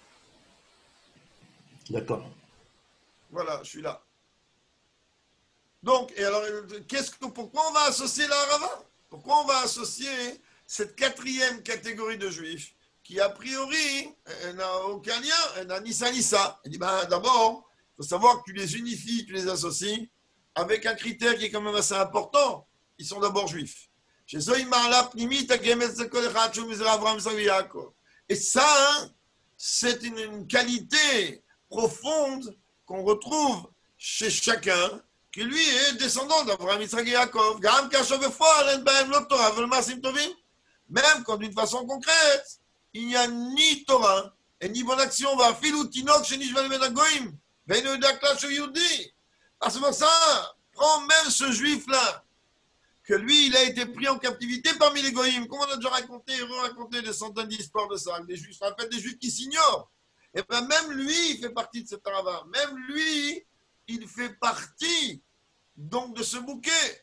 D'accord. Voilà, je suis là. Donc, et alors, pourquoi on va associer la Harava? Pourquoi on va associer cette quatrième catégorie de juifs qui, a priori, n'a aucun lien, elle n'a ni ça ni ça? Il dit, d'abord, il faut savoir que tu les unifies, tu les associes avec un critère qui est quand même assez important. Ils sont d'abord juifs. Et ça, c'est une qualité profonde qu'on retrouve chez chacun, qui lui est descendant d'Abraham, Yitzhak et Yaakov. Même quand d'une façon concrète, il n'y a ni Torah et ni bonne action. Ah, c'est pour ça, prends même ce juif-là, que lui, il a été pris en captivité parmi les goïms. Comme on a déjà raconté et re-raconté des centaines d'histoires de ça, des juifs, je rappelle des juifs qui s'ignorent. Et bien même lui, il fait partie de cet Arava. Même lui, il fait partie donc de ce bouquet.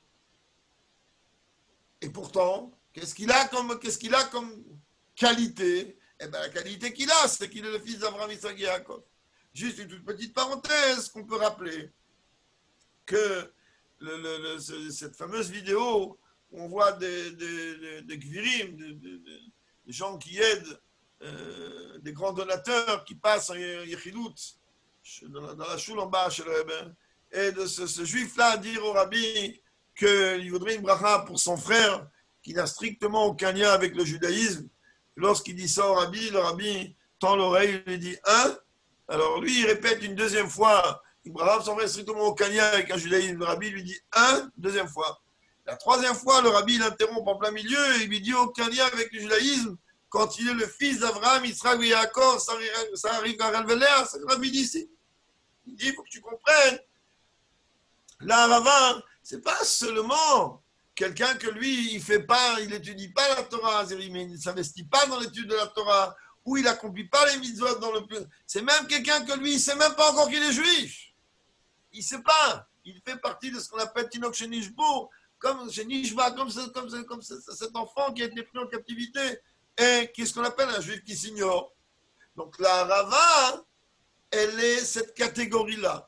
Et pourtant, qu'est-ce qu'il a comme qualité? Eh bien, la qualité qu'il a, c'est qu'il est le fils d'Abraham, Yitzhak et Yaakov. Juste une toute petite parenthèse qu'on peut rappeler que cette fameuse vidéo où on voit des gvirim, des gens qui aident, des grands donateurs qui passent en Yechilut, dans la choule en bas chez le Rebbe, et de ce juif-là dire au rabbi qu'il voudrait une bracha pour son frère qui n'a strictement aucun lien avec le judaïsme. Lorsqu'il dit ça au rabbi, le rabbi tend l'oreille et lui dit « Hein ?» Alors lui, il répète une deuxième fois « Ibrahim son frère strictement aucun lien avec un judaïsme. » Le rabbi lui dit « Hein ?» Deuxième fois. La troisième fois, le rabbi l'interrompt en plein milieu et il lui dit « Aucun lien avec le judaïsme. Quand il est le fils d'Abraham, Yitzhak et Yaakov, ça arrive à Ralveléa. » C'est ce que le rabbi dit ici. Il dit « Il faut que tu comprennes. La Harava, c'est pas seulement quelqu'un que lui, il n'étudie pas la Torah, il ne s'investit pas dans l'étude de la Torah, ou il n'accomplit pas les mitzvot dans le... C'est même quelqu'un que lui, il ne sait même pas encore qu'il est juif. Il ne sait pas. Il fait partie de ce qu'on appelle Tinok Shenishbo, comme Shenishba, comme cet enfant qui a été pris en captivité, et qui est ce qu'on appelle un juif qui s'ignore. Donc la Harava, elle est cette catégorie-là.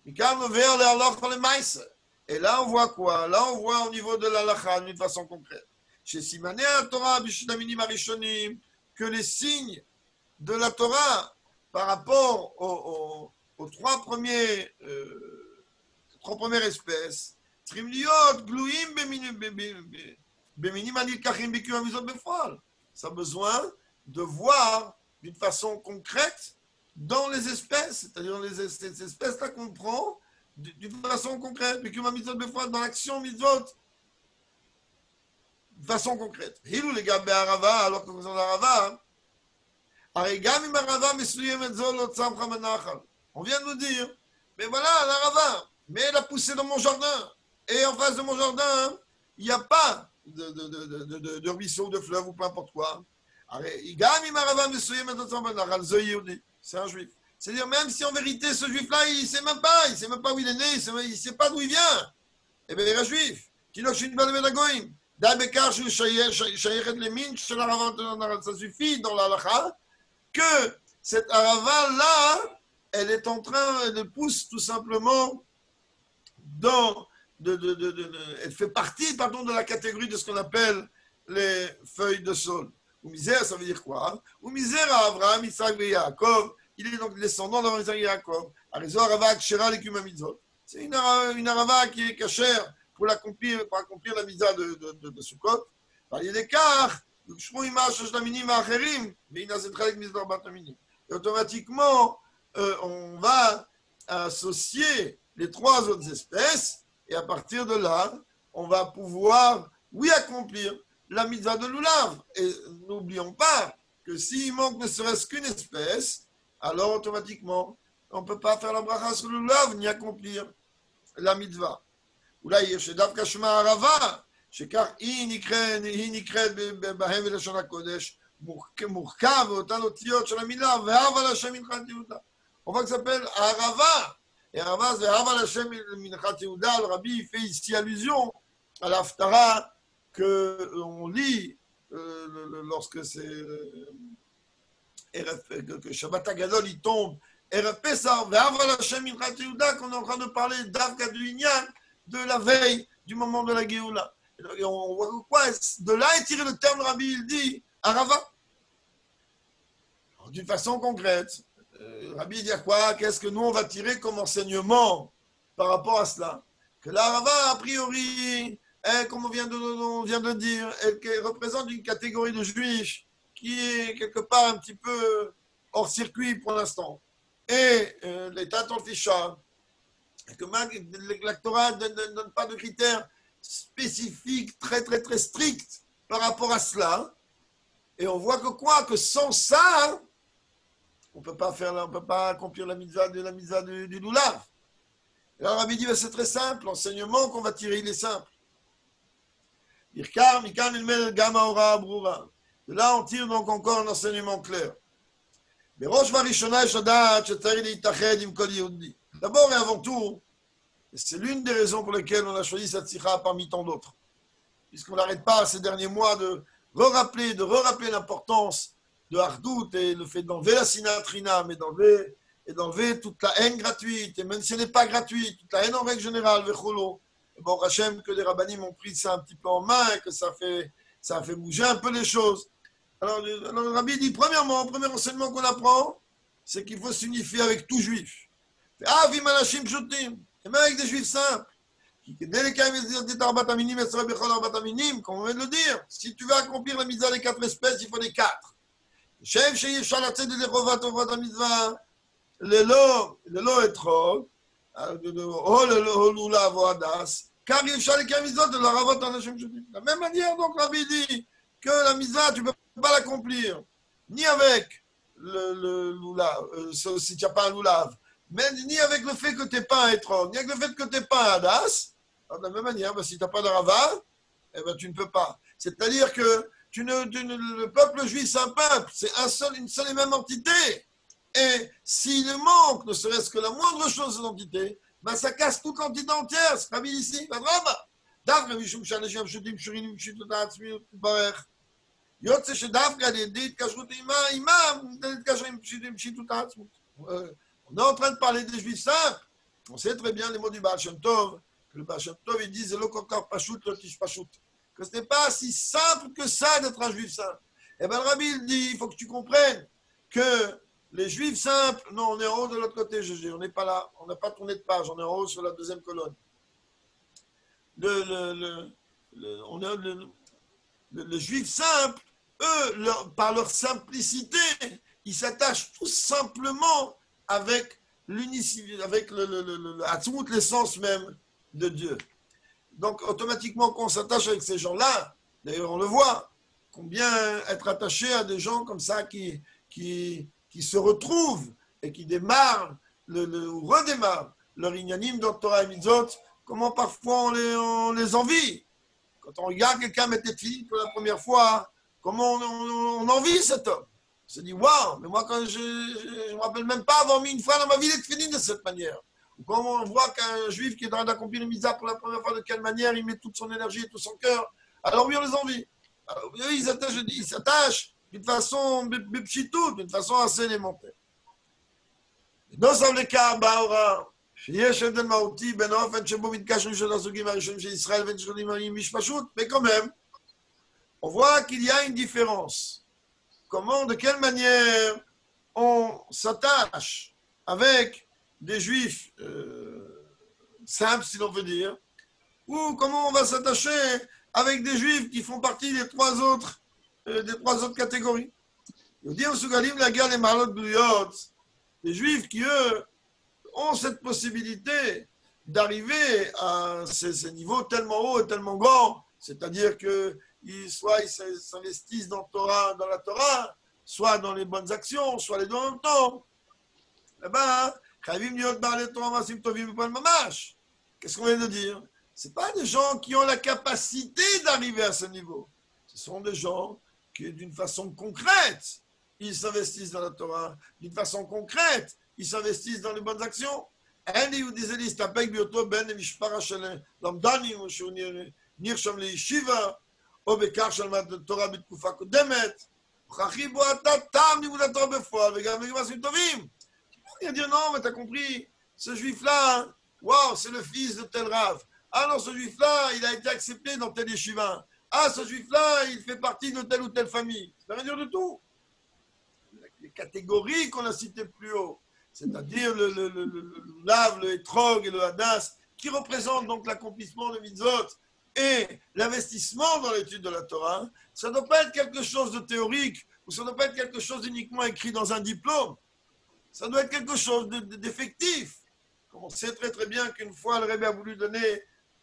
Et là, on voit quoi? Là, on voit au niveau de l'halakha d'une façon concrète. Chez Simané Torah, que les signes de la Torah par rapport aux trois premières espèces, ça a besoin de voir d'une façon concrète dans les espèces, c'est-à-dire ces espèces-là qu'on prend d'une façon concrète, dans l'action mitzvot, de façon concrète. Alors que vous en Arava, on vient de nous dire, mais voilà, l'Arava, mais elle a poussé dans mon jardin, et en face de mon jardin, il n'y a pas de ruisseau, de fleuve ou peu importe quoi. C'est un juif. C'est-à-dire, même si en vérité, ce juif-là, il ne sait même pas où il est né, il ne sait pas d'où il vient, eh bien, il est juif. Ça suffit dans l'halakha que cette arava-là, elle est en train, elle pousse tout simplement dans, elle fait partie, pardon, de la catégorie de ce qu'on appelle les feuilles de saule. Ou misère, ça veut dire quoi? Ou misère à Abraham, Isaac et Yaakov, il est donc descendant d'Abraham, Isaac et Yaakov. Arizo arava kshera l'ekuma mitzvot. C'est une arava qui est cachère pour accomplir la mitzvah de Sukkot. Il y a des cas, et automatiquement, on va associer les trois autres espèces, et à partir de là, on va pouvoir, oui, accomplir la mitzvah de l'oulav. Et n'oublions pas que s'il manque ne serait-ce qu'une espèce, alors automatiquement, on ne peut pas faire la bracha sur l'oulav ni accomplir la mitzvah. אולי יש דווקא שמה ערבה, שכך היא נקראת בהם ולשון הקודש, מורכב באותן אותיות של המילה, ואהב על השם מנחת יהודה. On voit que ça s'appelle Arava. Et Arava, c'est Aval Hashem Minchat Yehuda. Le rabbi fait ici allusion à l'Haftara qu'on lit lorsque c'est que Shabbat Hagadol il tombe. Erev Pesach, Aval Hashem Minchat Yehuda, qu'on est en train de parler d'Avka du Inyan, de la veille du moment de la Géoula. Et on voit quoi? De là est tiré le terme, Rabbi, il dit Arava. D'une façon concrète. Rabbi dit à quoi? Qu'est-ce que nous on va tirer comme enseignement par rapport à cela? Que l'Arava, a priori, comme on vient de dire, elle représente une catégorie de juifs qui est quelque part un petit peu hors circuit pour l'instant. Et l'État en ficha, que la Torah ne donne pas de critères spécifiques, très très très stricts par rapport à cela. Et on voit que quoi? Que sans ça, on ne peut pas accomplir la mitzvah du Lulav. Et alors Rabbi dit, c'est très simple, l'enseignement qu'on va tirer, il est simple. De là, on tire donc encore un enseignement clair. D'abord et avant tout, et c'est l'une des raisons pour lesquelles on a choisi cette sikha parmi tant d'autres, puisqu'on n'arrête pas ces derniers mois de re-rappeler l'importance de Hardout et le fait d'enlever la sinatrina, mais d'enlever toute la haine gratuite, et même si elle n'est pas gratuite, toute la haine en règle générale, vecholo. Et bon, Hachem, que les rabbinim ont pris ça un petit peu en main, et que ça a fait bouger un peu les choses. Alors le rabbi dit, premièrement, le premier enseignement qu'on apprend, c'est qu'il faut s'unifier avec tout juif. Avim anashim pshutim, et même avec des juifs simples. Comme on vient de le dire, si tu veux accomplir la mitzvah des 4 espèces, il faut les 4. Shem she'yifshar latzet de lechovot tovat mitzvah, lelo etrog, o lulav o hadas, car yifshar lekayem mitzvot de l'aravot anashim pshutim. De la même manière, donc, Rabbi dit que la mitzvah, tu ne peux pas l'accomplir, ni avec le lulav, si tu n'as pas un lulav, mais ni avec le fait que tu n'es pas un etrog, ni avec le fait que tu n'es pas un hadas. De la même manière, si tu n'as pas d'arava, tu ne peux pas. C'est-à-dire que le peuple juif, c'est un peuple, c'est une seule et même entité. Et s'il manque, ne serait-ce que la moindre chose de l'entité, ça casse toute l'entité entière. C'est Rabbi ici, pas de drama. On est en train de parler des juifs simples. On sait très bien les mots du Baal Shem Tov. Que le Baal Shem Tov, il dit que ce n'est pas si simple que ça d'être un juif simple. Et bien le Rabbi, il dit, il faut que tu comprennes que les juifs simples, non, on est en haut de l'autre côté, GG, on n'est pas là, on n'a pas tourné de page, on est en haut sur la deuxième colonne. Les juifs simples, eux, par leur simplicité, ils s'attachent tout simplement avec l'unicité, avec l'essence même de Dieu. Donc, automatiquement, quand on s'attache avec ces gens-là, d'ailleurs, on le voit, combien être attaché à des gens comme ça qui se retrouvent et qui démarrent ou redémarrent leur ignanim dans Torah et Mitzvot, comment parfois on les envie. Quand on regarde quelqu'un mettre les filles pour la première fois, comment on envie cet homme. On se dit, waouh, mais moi, quand je ne me rappelle même pas avoir mis une fois dans ma vie d'être fini de cette manière. Ou quand on voit qu'un juif qui est en train d'accomplir une mitzvah pour la première fois, de quelle manière il met toute son énergie et tout son cœur alors oui, on les envie. Alors, eux, ils s'attachent d'une façon d'une façon assez élémentaire. נוסף לכך בהוראה, שיש הבדל מהותי בין האופן שבו מתקשרים של הסוגים הראשונים של ישראל ובין שונים עם איש פשוט, mais quand même, on voit qu'il y a une différence. Comment, de quelle manière on s'attache avec des juifs simples, si l'on veut dire, ou comment on va s'attacher avec des juifs qui font partie des trois autres catégories. יהודים מסוגלים להגיע למעלות גלויות, les juifs qui, eux, ont cette possibilité d'arriver à ces niveaux tellement hauts et tellement grands, c'est-à-dire qu'ils s'investissent dans la Torah, soit dans les bonnes actions, soit les deux en même temps. Là-bas, qu'est-ce qu'on vient de dire? Ce ne sont pas des gens qui ont la capacité d'arriver à ce niveau. Ce sont des gens qui, d'une façon concrète, ils s'investissent dans la Torah. D'une façon concrète, ils s'investissent dans les bonnes actions. אין יהודי זה להסתפק בהיותו בן למשפחה של למדנים, או שהוא נרשם לישיבה, או בכך שלמד תורה בתקופה קודמת. הוכחי בו אתה טעם לימוד התורה בפועל, וגם במעשים טובים. Il va dire non, mais t'as compris, ce juif-là, waouh, c'est le fils de tel Rav. Ah non, ce juif-là, il a été accepté dans tel yeshiva. Ah, ce juif-là, il fait partie de telle ou telle famille. Ça veut rien dire du tout. Les catégories qu'on a citées plus haut, c'est-à-dire le Lav, le Etrog et le Hadas, qui représentent donc l'accomplissement de mitzvot et l'investissement dans l'étude de la Torah, ça ne doit pas être quelque chose de théorique ou ça ne doit pas être quelque chose uniquement écrit dans un diplôme. Ça doit être quelque chose d'effectif. On sait très très bien qu'une fois le Rebbe a voulu donner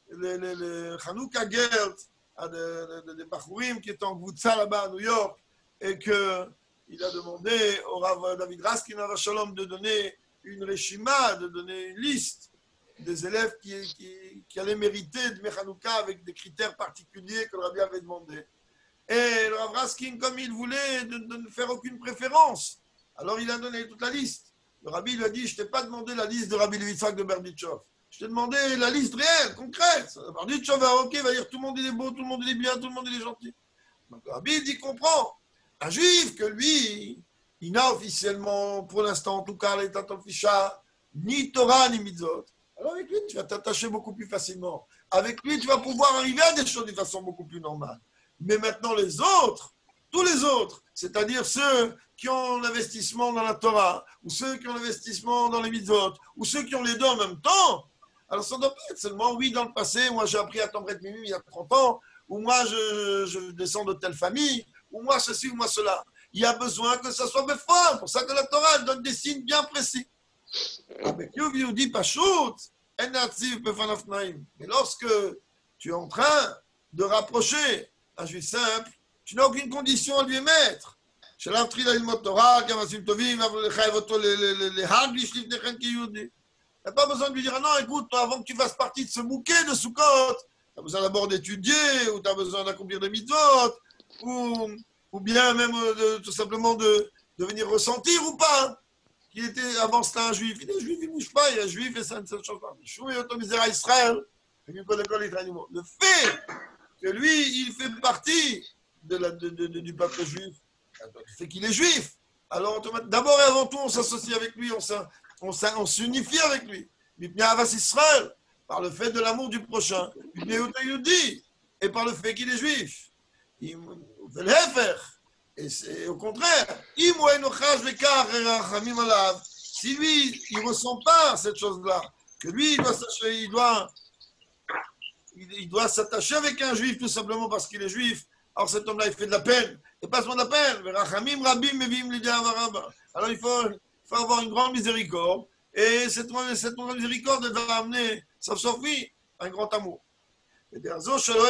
le Chanukah Geld à des Bachourim qui étaient en Gvutza là-bas à New York et qu'il a demandé au Rav David Raskin à Shalom de donner une reshima, de donner une liste des élèves qui allaient mériter de Chanukah avec des critères particuliers que le Rabbi avait demandé. Et le Rav Raskin, comme il voulait de ne faire aucune préférence, alors il a donné toute la liste. Le Rabbi lui a dit, je ne t'ai pas demandé la liste de Rabbi Levitzak de Berdichov. Je t'ai demandé la liste réelle, concrète. Berdichov va va dire tout le monde il est beau, tout le monde il est bien, tout le monde il est gentil. Donc le Rabbi dit, comprends. Un juif que lui, il n'a officiellement, pour l'instant en tout cas, l'état officiel, ni Torah ni mitzvot. Alors avec lui, tu vas t'attacher beaucoup plus facilement. Avec lui, tu vas pouvoir arriver à des choses de façon beaucoup plus normale. Mais maintenant les autres, tous les autres, c'est-à-dire ceux qui ont l'investissement dans la Torah, ou ceux qui ont l'investissement dans les mitzvot, ou ceux qui ont les deux en même temps, alors ça ne doit pas être seulement, oui, dans le passé, moi j'ai appris à Tamret Mimim il y a 30 ans, ou moi je descends de telle famille, ou moi ceci, ou moi cela. Il y a besoin que ça soit befort, c'est pour ça que la Torah elle donne des signes bien précis. Avec Yehudi Pashut, mais lorsque tu es en train de rapprocher un juif simple, tu n'as aucune condition à lui émettre. Tu n'as pas besoin de lui dire, ah non, écoute, toi, avant que tu fasses partie de ce bouquet de Sukkot, tu as besoin d'abord d'étudier, ou tu as besoin d'accomplir des mitzvot, ou bien même tout simplement de venir ressentir ou pas qu'il était avant c'était un juif. Il est juif, il ne bouge pas, il est juif et ça ne change pas. Le fait que lui, il fait partie du peuple juif, le fait qu'il est juif, alors d'abord et avant tout, on s'associe avec lui, on s'unifie avec lui. Israël, par le fait de l'amour du prochain, et par le fait qu'il est juif. Et c'est au contraire, si lui, il ne ressent pas cette chose-là, que lui, il doit s'attacher avec un juif tout simplement parce qu'il est juif, alors cet homme-là, il fait de la peine, et pas seulement de la peine, alors il faut avoir une grande miséricorde, et cette grande miséricorde va amener, sauf oui, un grand amour. D'ailleurs,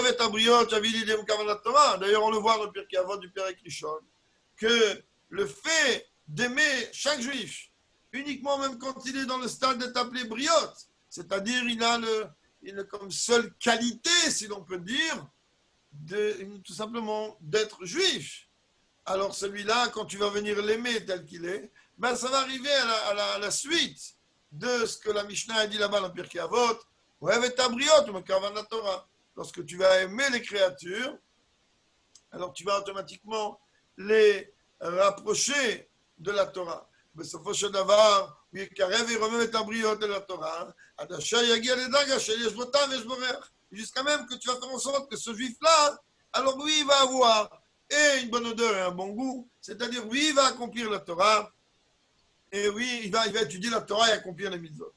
on le voit dans le Pirkei Avot du Père Rishon, que le fait d'aimer chaque juif, uniquement même quand il est dans le stade d'être appelé briot, c'est-à-dire il a comme seule qualité, si l'on peut dire, tout simplement d'être juif. Alors celui-là, quand tu vas venir l'aimer tel qu'il est, ben ça va arriver à la suite de ce que la Mishnah a dit là-bas dans le Pirkei Avot, lorsque tu vas aimer les créatures, alors tu vas automatiquement les rapprocher de la Torah. בסופו של דבר, הוא יקרב וירומם את הבריות אל התורה, עד אשר יגיע לדרגה שיש בו טעם ויש בו ריח. Jusqu'à même que tu vas faire en sorte que ce juif-là, alors lui, il va avoir une bonne odeur et un bon goût, c'est-à-dire lui, il va accomplir la Torah, et oui, il va étudier la Torah et accomplir les mitzvot.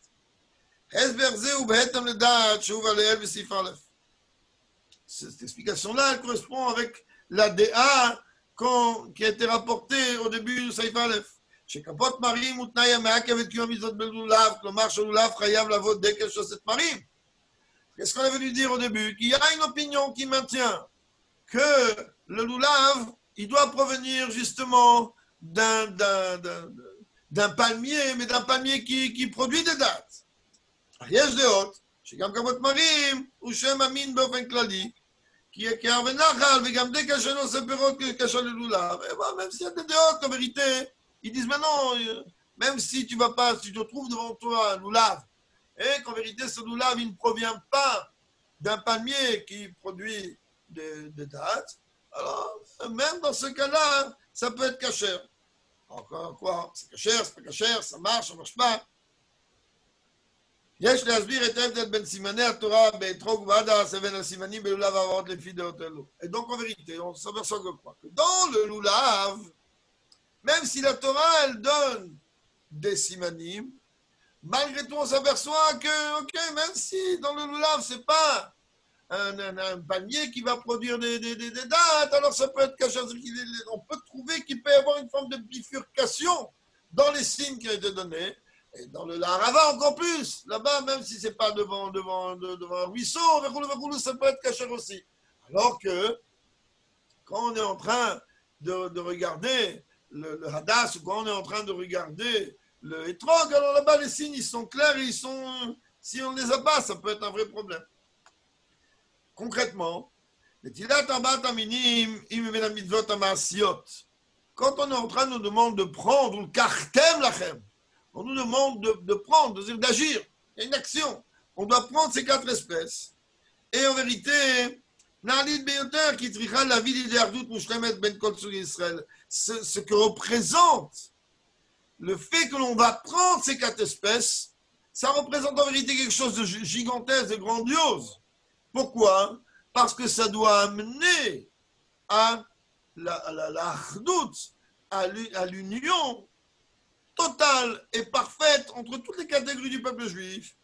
Cette explication-là, elle correspond avec la DA qui a été rapportée au début du Saïf Aleph. שכפות מרים הוא תנאי המעכב את קיום המצוות בלולב, כלומר שלולב חייב לעבוד דקל שוסת מרים. Qu'est-ce qu'on avait dû dire au début? Qu'il y a une opinion qui maintient que le lulav, il doit provenir justement d'un palmier, mais d'un palmier qui produit des dattes. יש דעות, שגם כפות מרים הוא שם אמין באופן כללי, כי הרבה נחל וגם דקל שנושא פירות קשר ללולב. Même s'il y a des dehors, en vérité, ils disent, mais non, même si tu vas pas, si tu te trouves devant toi un loulav, et qu'en vérité, ce loulav, il ne provient pas d'un palmier qui produit des dattes, alors, même dans ce cas-là, ça peut être kasher. Encore quoi? C'est kasher, c'est pas kasher, ça marche pas. יש להסביר את ההבדל בין סימני התורה באתרוג ובהדס לבין הסימנים בלולב ההוראות לפי דעות אלו. Et donc, en vérité, on s'aperçoit que quoi? Que dans le lulav, même si la Torah, elle donne des simanim, malgré tout, on s'aperçoit que, ok, même si dans le lulav, c'est pas un palmier qui va produire des dattes, alors ça peut être caché. On peut trouver qu'il peut y avoir une forme de bifurcation dans les signes qui ont été donnés. Et dans le Larava, encore plus. Là-bas, même si c'est pas devant un ruisseau, ça peut être caché aussi. Alors que, quand on est en train de regarder le Hadass, ou quand on est en train de regarder le Etrog, alors là-bas, les signes, ils sont clairs, si on ne les a pas, ça peut être un vrai problème. Concrètement, quand on est en train de nous demander de prendre, le kartem lachem, on nous demande de prendre, d'agir, il y a une action. On doit prendre ces 4 espèces. Et en vérité, ce que représente le fait que l'on va prendre ces 4 espèces, ça représente en vérité quelque chose de gigantesque, de grandiose. Pourquoi? Parce que ça doit amener à la achdout, à l'union totale et parfaite entre toutes les catégories du peuple juif,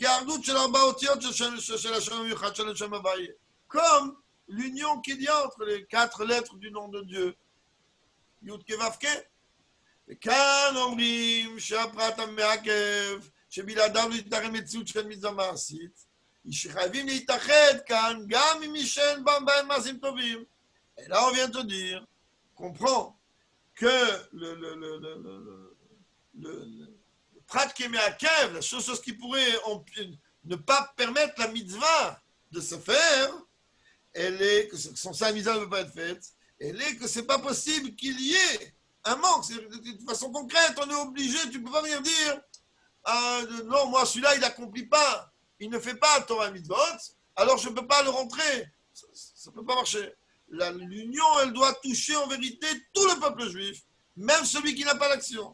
comme l'union qu'il y a entre les 4 lettres du nom de Dieu. Yud Ke Vav Ke. וכאן אומרים שהפרט המעכב, שבלעדיו להתאר מציאות של מצווה מעשית, שחייבים להתאחד כאן גם אם יישן בהם מעשים טובים. Et là, on vient te dire, comprends que le prat qui est méakev, la chose qui pourrait ne pas permettre la mitzvah de se faire, elle est que son sein mitzvah ne peut pas être faite, elle est que c'est pas possible qu'il y ait un manque. De façon concrète, on est obligé, tu ne peux pas venir dire non, moi celui-là il n'accomplit pas, il ne fait pas Torah mitzvot, alors je ne peux pas le rentrer. Ça ne peut pas marcher. L'union, elle doit toucher en vérité tout le peuple juif, même celui qui n'a pas l'action.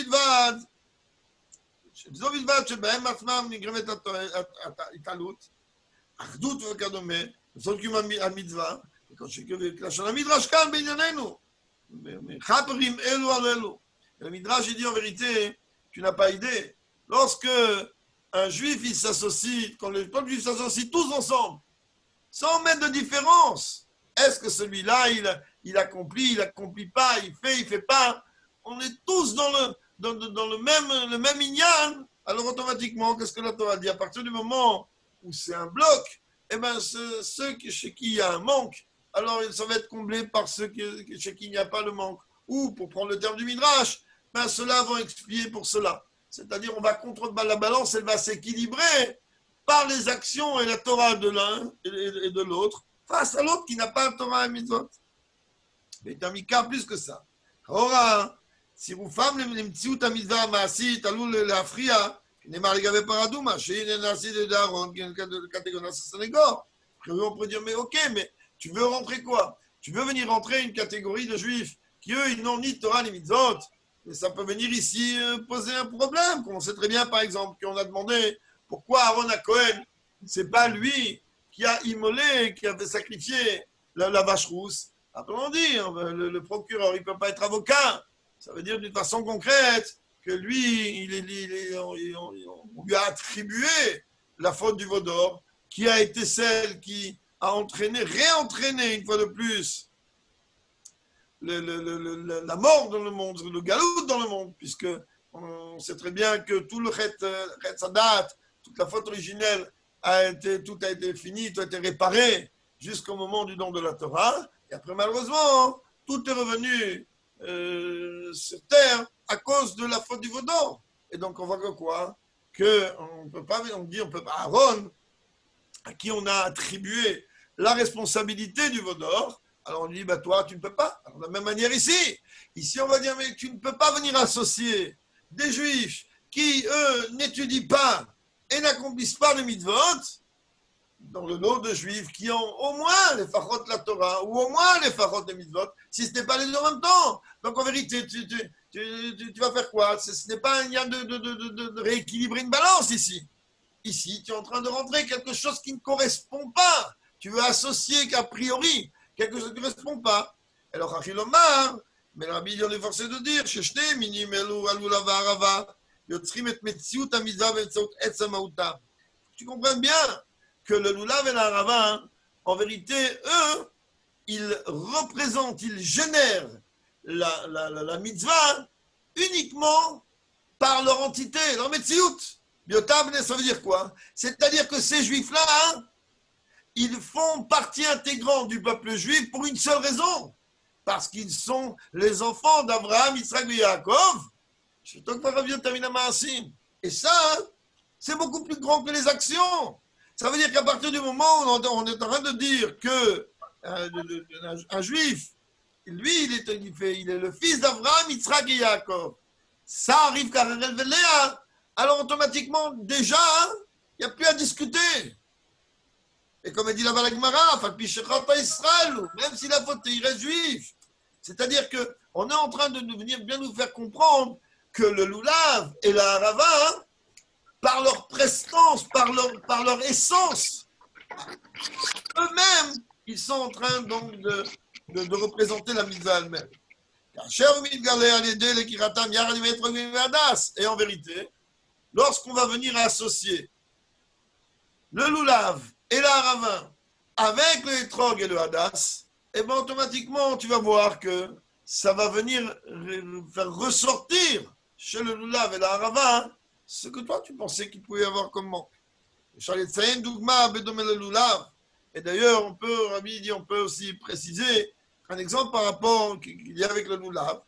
זו בלבד שבהם עצמם נגרמת התעלות, אחדות וכדומה, זאת קיום המצווה, לשון המדרש כאן בענייננו, חפרים אלו על אלו. Le Midrash dit en vérité, tu n'as pas idée, lorsque un juif il s'associe, quand le peuple juif s'associe tous ensemble, sans mettre de différence, est-ce que celui-là il accomplit, il n'accomplit pas, il fait pas, on est tous dans le même inyan, alors automatiquement, qu'est-ce que la Torah dit? À partir du moment où c'est un bloc, eh bien, ceux chez qui il y a un manque, alors ça va être comblé par ceux chez qui il n'y a pas le manque. Ou, pour prendre le terme du Midrash, ben, ceux-là vont expier pour cela. C'est-à-dire, on va contre la balance, elle va s'équilibrer par les actions et la Torah de l'un et de l'autre, face à l'autre qui n'a pas la Torah et mitzvot. Mais Tamika, plus que ça. Ora, צירופם למציאות המצווה המעשית עלול להפריע, נאמר לגבי פרדומה, שהנה נעשית לידי אהרון, קטגונס הסנגור. On pourrait dire, mais ok, mais tu veux rentrer quoi? Tu veux venir rentrer une catégorie de juifs qui, eux, ils n'ont ni Torah ni mitzvot. Et ça peut venir ici poser un problème. Comme on sait très bien, par exemple, qu'on a demandé pourquoi Aaron à Cohen, c'est pas lui qui a immolé, qui a fait sacrifier la vache rousse. Après, on dit, le procureur, il ne peut pas être avocat. Ça veut dire d'une façon concrète que lui, on lui a attribué la faute du veau d'or, qui a été celle qui a réentraîné une fois de plus la mort dans le monde, le galout dans le monde, puisque on sait très bien que tout le Chet Sadat, toute la faute originelle, tout a été fini, tout a été réparé jusqu'au moment du don de la Torah. Et après, malheureusement, tout est revenu sur terre à cause de la faute du veau d'or. Et donc, on voit que quoi? On ne peut pas, Aaron, à qui on a attribué la responsabilité du veau d'or, alors on lui dit, bah, toi, tu ne peux pas. Alors, de la même manière ici. Ici, on va dire, mais tu ne peux pas venir associer des juifs qui, eux, n'étudient pas et n'accomplissent pas les mitzvot dans le lot de juifs qui ont au moins les farot de la Torah ou au moins les farot des mitzvot, si ce n'est pas les deux en même temps. Donc en vérité, tu vas faire quoi? Ce n'est pas un lien de rééquilibrer une balance ici. Ici, tu es en train de rentrer quelque chose qui ne correspond pas. Tu veux associer qu'a priori quelque chose qui ne correspond pas. Alors, Achilomar, mais le rabbi est forcé de dire, tu comprends bien que le lulav et la harava, en vérité, eux, ils représentent, ils génèrent la mitzvah uniquement par leur entité, leur metsiout. Biotabne, ça veut dire quoi? C'est-à-dire que ces juifs-là, ils font partie intégrante du peuple juif pour une seule raison. Parce qu'ils sont les enfants d'Abraham, Yitzhak et Yaakov. Et ça, c'est beaucoup plus grand que les actions. Ça veut dire qu'à partir du moment où on est en train de dire que un juif, lui, il est le fils d'Abraham, Yitzhak et Yaakov. Ça arrive car Léa. Alors automatiquement, déjà, il n'y a plus à discuter. Et comme dit la Gemara, même si la faute il reste juif. C'est-à-dire qu'on est en train de venir bien nous faire comprendre que le lulav et la harava, par leur prestance, par leur essence, eux-mêmes, ils sont en train donc de représenter la mitzvah elle-même. Et en vérité, lorsqu'on va venir associer le lulav et la harava avec le hétrog et le hadas, et bien automatiquement, tu vas voir que ça va venir faire ressortir chez le lulav et la harava ce que toi, tu pensais qu'il pouvait y avoir comme manque. Et d'ailleurs, on peut aussi préciser un exemple par rapport qu'il y a avec le lulav.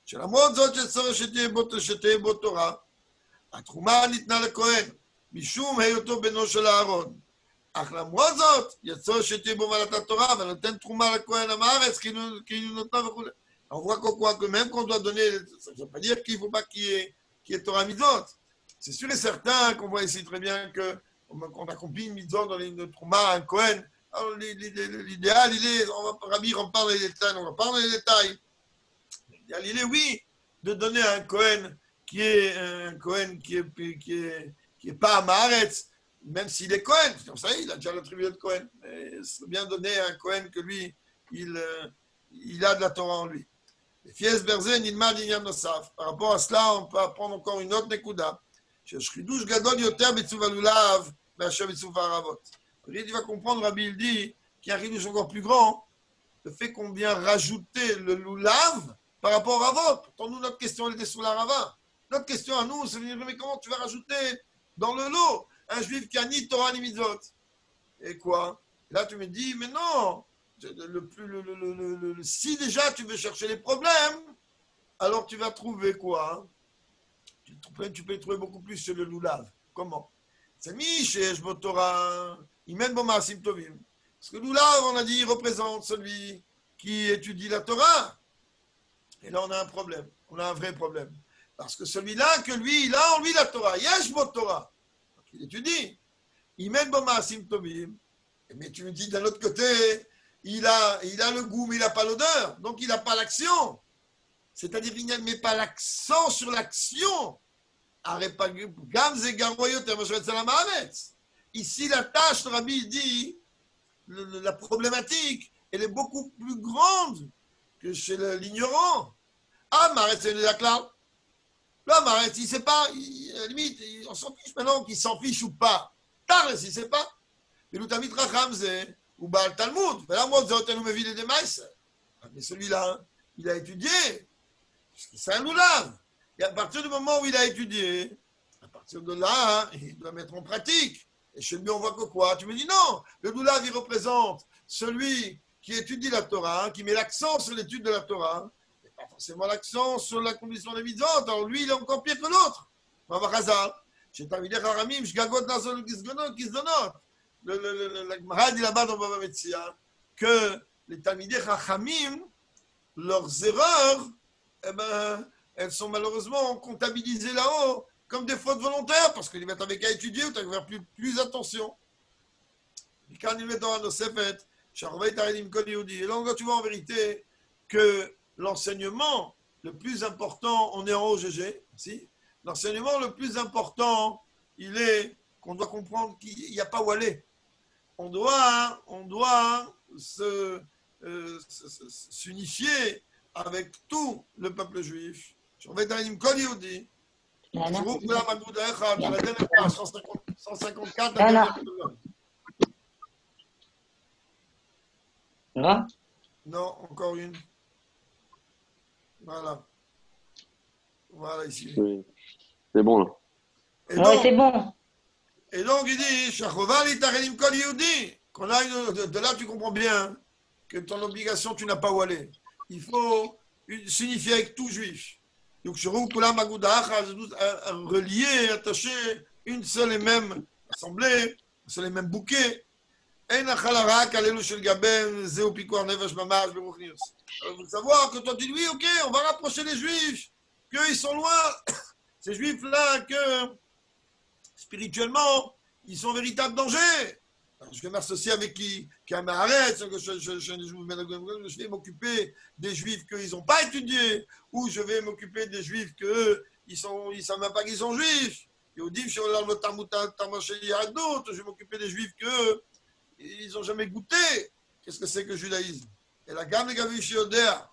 התרומה ניתנה לכהן, משום היותו בנו של אהרון. אך למרות זאת, יצא שתהיה בו מעלת התורה, ונותן תרומה לכהן עם הארץ, כאילו נותנה וכו'. On voit que même qu'on doit donner, ça ne veut pas dire qu'il ne faut pas qu'il y ait Torah mitzvot. C'est sûr et certain qu'on voit ici très bien qu'on accomplit une mitzvot dans une trouma, un Kohen. Alors l'idéal, Rabbi en parle les détails, on va parler les détails. L'idéal, il est oui, de donner à un Kohen qui est un Kohen qui est pas à Maaretz, même s'il est Kohen, comme ça, il a déjà l'attribut de Kohen. Mais c'est bien donner à un Kohen que lui, il a de la Torah en lui. Par rapport à cela, on peut apprendre encore une autre nekuda. Tu vas comprendre, Rabbi, il dit qu'il y a un ridouche encore plus grand, le fait qu'on vient rajouter le lulav par rapport à Avot. Pourtant, nous, notre question, elle était sur la Rava. Notre question à nous, c'est de dire, mais comment tu vas rajouter dans le lot un juif qui a ni Torah ni mitzvot? Et quoi? Et là, tu me dis, mais non, si déjà tu veux chercher les problèmes, alors tu vas trouver quoi? Tu peux trouver beaucoup plus sur le lulav. Comment? C'est Michesh Botora, Imen Bomasim Tovim. Parce que lulav, on a dit, il représente celui qui étudie la Torah. Et là, on a un problème. On a un vrai problème. Parce que celui-là, que lui, il a en lui la Torah. Yesh Botora. Donc, il étudie. Imen Bomasim Tovim. Mais tu me dis d'un autre côté, il a le goût, mais il n'a pas l'odeur. Donc, il n'a pas l'action. C'est-à-dire qu'il ne met pas l'accent sur l'action. Ici, la tâche, le Rabbi dit, la problématique, elle est beaucoup plus grande que chez l'ignorant. Ah, Maret, c'est la classe. Là, Maret, il ne sait pas, à la limite, on s'en fiche maintenant qu'il s'en fiche ou pas. Tard, il ne sait pas. Mais l'outamit racham, c'est ou Baal Talmud. Mais là, moi, mais celui-là, il a étudié. C'est un loulav. Et à partir du moment où il a étudié, à partir de là, il doit mettre en pratique. Et chez lui, on voit que quoi? Tu me dis non. Le loulav, il représente celui qui étudie la Torah, qui met l'accent sur l'étude de la Torah, et pas forcément l'accent sur la condition des mitzvot. Alors lui, il est encore pire que l'autre. La Gemara dit là-bas dans Baba Metzia que les Talmidei Chachamim, leurs erreurs, eh ben, elles sont malheureusement comptabilisées là-haut comme des fautes volontaires, parce que les mecs avaient qu'à étudier ou tu as faire plus attention. Et quand il met dans un Osefet, et là, tu vois en vérité que l'enseignement le plus important, on est en haut, GG, si. L'enseignement le plus important, il est qu'on doit comprendre qu'il n'y a pas où aller. On doit s'unifier avec tout le peuple juif. Je vais dans une Kol Yehudi. Je vous la Magouda Echad, la dernière page, 154, la dernière page. Là? Non, encore une. Voilà. Voilà ici. Oui. C'est bon là. Et Ouais, donc, c'est bon. et donc il dit, Shachoval itarelim kol Yehudi. Qu'on a de là, tu comprends bien que ton obligation, tu n'as pas où aller. Il faut s'unifier avec tout juif. Donc, je trouve que là, Magouda relié, attaché, une seule et même assemblée, un seul et même bouquet. Il faut savoir que toi tu dis oui, ok, on va rapprocher les juifs, qu'ils sont loin, ces juifs-là, que spirituellement, ils sont en véritable danger. Alors, je vais m'associer avec qui a un arrêt, je vais m'occuper des juifs qu'ils n'ont pas étudiés, ou je vais m'occuper des juifs qu'ils ne savent même pas qu'ils sont juifs. Je vais m'occuper des juifs qu'ils n'ont jamais goûté. Qu'est-ce que c'est que le judaïsme? Et la gamme de Gavish Yodea,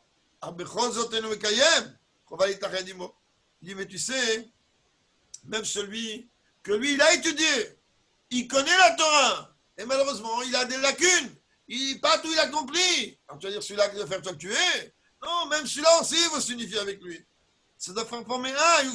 il dit, mais tu sais, même celui que lui, il a étudié, il connaît la Torah, et malheureusement, il a des lacunes. Pas tout il a compris. Alors tu vas dire, celui-là qui doit faire toi tuer? Non, même celui-là aussi, il faut s'unifier avec lui. Ça doit former un,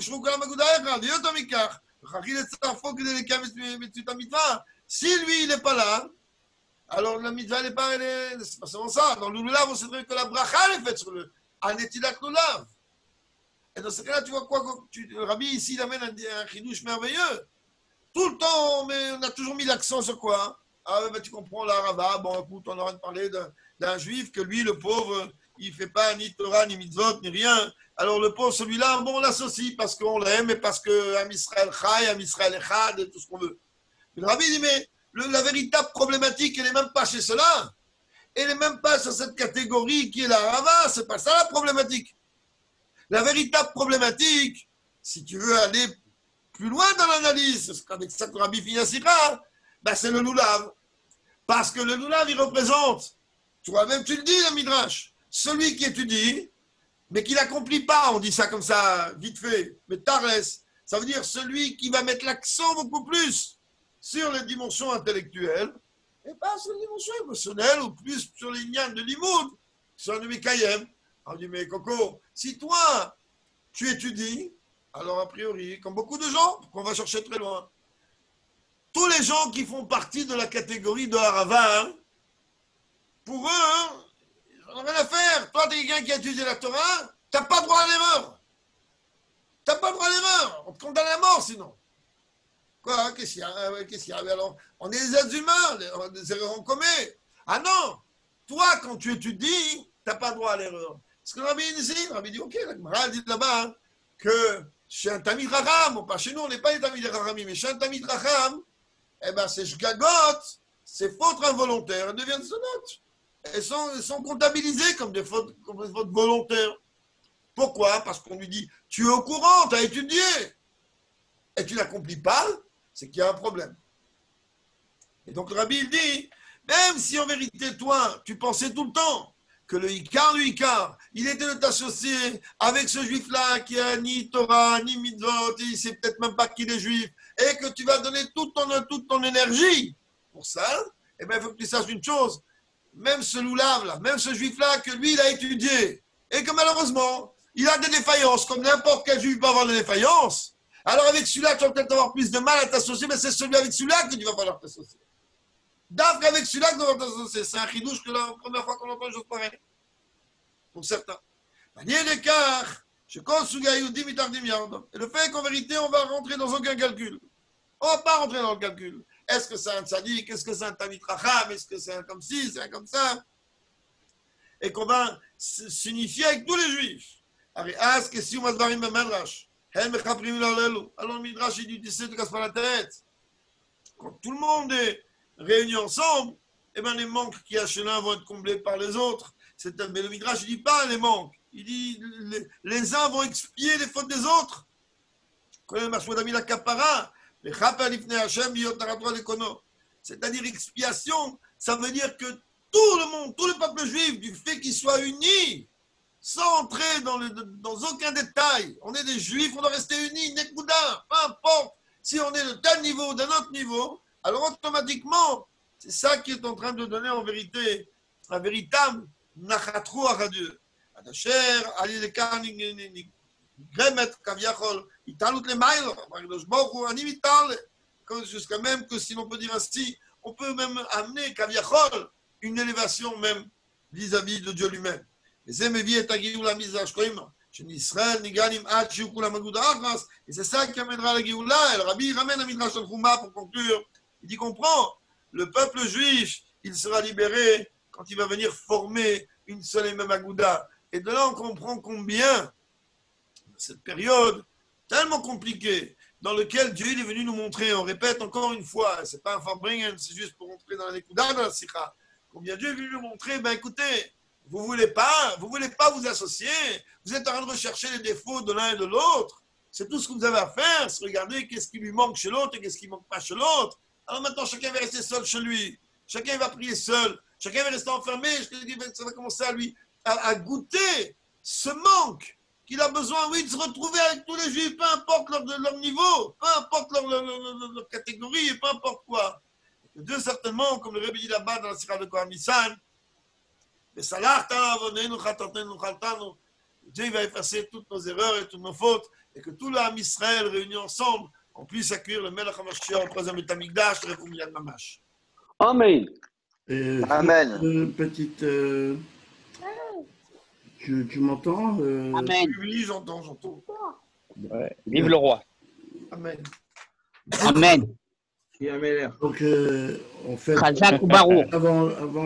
si lui, il n'est pas là, alors la mitzvah n'est pas, c'est pas seulement ça. Dans le lulav, on sait très que la bracha est faite sur le anetilat lulav. Et dans ce cas-là, tu vois quoi? Le rabbi ici, il amène un chidouche merveilleux. Tout le temps, mais on a toujours mis l'accent sur quoi? Ah, ben, tu comprends l'arava. Bon, écoute, on aura parlé d'un juif que lui, le pauvre, il ne fait pas ni Torah, ni mitzvot, ni rien. Alors le pauvre, celui-là, bon, on l'associe parce qu'on l'aime et parce qu'Am Israël Chai, Am Israël Echad, et tout ce qu'on veut. Mais le rabbi dit, mais la véritable problématique, elle n'est même pas chez cela. Elle n'est même pas sur cette catégorie qui est la Rava. Ce n'est pas ça la problématique. La véritable problématique, si tu veux aller plus loin dans l'analyse, parce qu'avec ça que le Rabbi finit à Sira, ben c'est le Lulav. Parce que le Lulav, il représente, toi-même tu le dis, le Midrash, celui qui étudie, mais qui n'accomplit pas, on dit ça comme ça, vite fait, mais Tares, ça veut dire celui qui va mettre l'accent beaucoup plus sur les dimensions intellectuelles, et pas sur les dimensions émotionnelles, ou plus sur les liens de l'imoud, sur le Mikayem. On dit, mais Coco, si toi, tu étudies, alors a priori, comme beaucoup de gens, qu'on va chercher très loin, tous les gens qui font partie de la catégorie de Harava, hein, pour eux, hein, ils n'ont rien à faire. Toi, tu es quelqu'un qui a étudié la Torah, tu n'as pas droit à l'erreur. Tu n'as pas droit à l'erreur. On te condamne à la mort sinon. Quoi, hein, qu'est-ce qu'il y a? Qu'est-ce qu'il y a? Alors, on est des êtres humains, des erreurs on commet. Ah non, toi, quand tu étudies, tu n'as pas droit à l'erreur. Ce que le Rabbi dit ici, le Rabbi dit, ok, la Gemara dit là-bas, hein, que chez un Tamid Racham, bon, pas chez nous, on n'est pas les Tamid Rachamim, mais chez un Tamid Racham, eh ben, c'est Shgagot, ces fautes involontaires deviennent sonotes. Elles sont comptabilisées comme des fautes volontaires. Pourquoi? Parce qu'on lui dit, tu es au courant, tu as étudié, et tu n'accomplis pas, c'est qu'il y a un problème. Et donc le rabbi, il dit, même si en vérité, toi, tu pensais tout le temps que le Icar, il était de t'associer avec ce juif-là qui a ni Torah, ni mitzvot, il ne sait peut-être même pas qu'il est juif, et que tu vas donner toute ton énergie pour ça, eh bien, il faut que tu saches une chose, même ce loulav-là, même ce juif-là que lui, il a étudié, et que malheureusement, il a des défaillances, comme n'importe quel juif peut avoir des défaillances. Alors avec celui-là, tu vas peut-être avoir plus de mal à t'associer, mais c'est celui avec celui-là que tu vas falloir t'associer. D'abord avec celui-là que tu vas t'associer. C'est un chidouche que la première fois qu'on entend une chose pareille. Pour certains. Et le fait qu'en vérité, on va rentrer dans aucun calcul. On ne va pas rentrer dans le calcul. Est-ce que c'est un tzaddik? Est-ce que c'est un tamid racham? Est-ce que c'est un comme ci? C'est un comme ça? Et qu'on va s'unifier avec tous les juifs. Alors le Midrash, il dit, tu sais, tu ne casses pas la tête. Quand tout le monde est réuni ensemble, eh ben, les manques qu'il y a chez l'un vont être comblés par les autres. Mais le Midrash, il ne dit pas les manques. Il dit, les uns vont expier les fautes des autres. C'est-à-dire expiation, ça veut dire que tout le monde, tout le peuple juif, du fait qu'il soit uni, sans entrer dans aucun détail. On est des juifs, on doit rester unis, Nekouda, peu importe si on est de tel niveau ou d'un autre niveau, alors automatiquement, c'est ça qui est en train de donner en vérité un véritable nachatrou à Dieu. Adasher, Ali Lekar, Gremet, Kaviachol, Italut le Maïlo, jusqu'à même que si l'on peut dire ainsi, on peut même amener Kaviachol une élévation même vis-à-vis de Dieu lui-même. Et c'est ça qui amènera la Géoula. Et le Rabbi ramène un Midrash al-Chouma pour conclure. Il dit, comprend, le peuple juif, il sera libéré quand il va venir former une seule et même Agouda. Et de là, on comprend combien, cette période tellement compliquée, dans laquelle Dieu il est venu nous montrer, on répète encore une fois, c'est pas un Farbringen, c'est juste pour montrer dans la Nekouda, dans la Sikha, combien Dieu est venu nous montrer, ben écoutez, vous voulez pas vous associer, vous êtes en train de rechercher les défauts de l'un et de l'autre, c'est tout ce que vous avez à faire, c'est regarder qu'est-ce qui lui manque chez l'autre et qu'est-ce qui ne manque pas chez l'autre. Alors maintenant, chacun va rester seul chez lui, chacun va prier seul, chacun va rester enfermé, ça va commencer à goûter ce manque qu'il a besoin, oui, de se retrouver avec tous les juifs, peu importe leur niveau, peu importe leur catégorie, et peu importe quoi. Et Dieu, certainement, comme le Rebbe dit là-bas dans la Sira de Kohan Nissan, Dieu il va effacer toutes nos erreurs et toutes nos fautes, et que tout l'âme Israël réuni ensemble, on puisse accueillir le Melech HaMashiach au troisième Beit HaMikdash, le Refoum Yad Mamash. Amen. Amen. Une petite. Tu m'entends Amen. Oui, j'entends. Ouais. Vive le roi. Amen. Amen. Qui a l'air. Donc, en fait, Chazak ou Barou. avant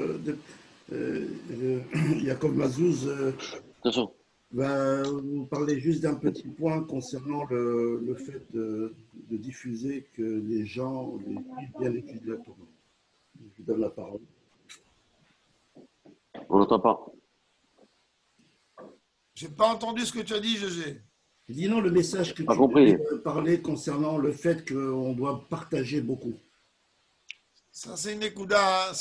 Yaakov Mazouz Attention. va vous parler juste d'un petit point concernant le fait de diffuser que les gens puissent bien étudier la Torah. Je vous donne la parole. On n'entend pas. J'ai pas entendu ce que tu as dit, Gégé. Je dis non, le message que Pas tu compris. parlais concernant le fait qu'on doit partager beaucoup. Ça, c'est une écouda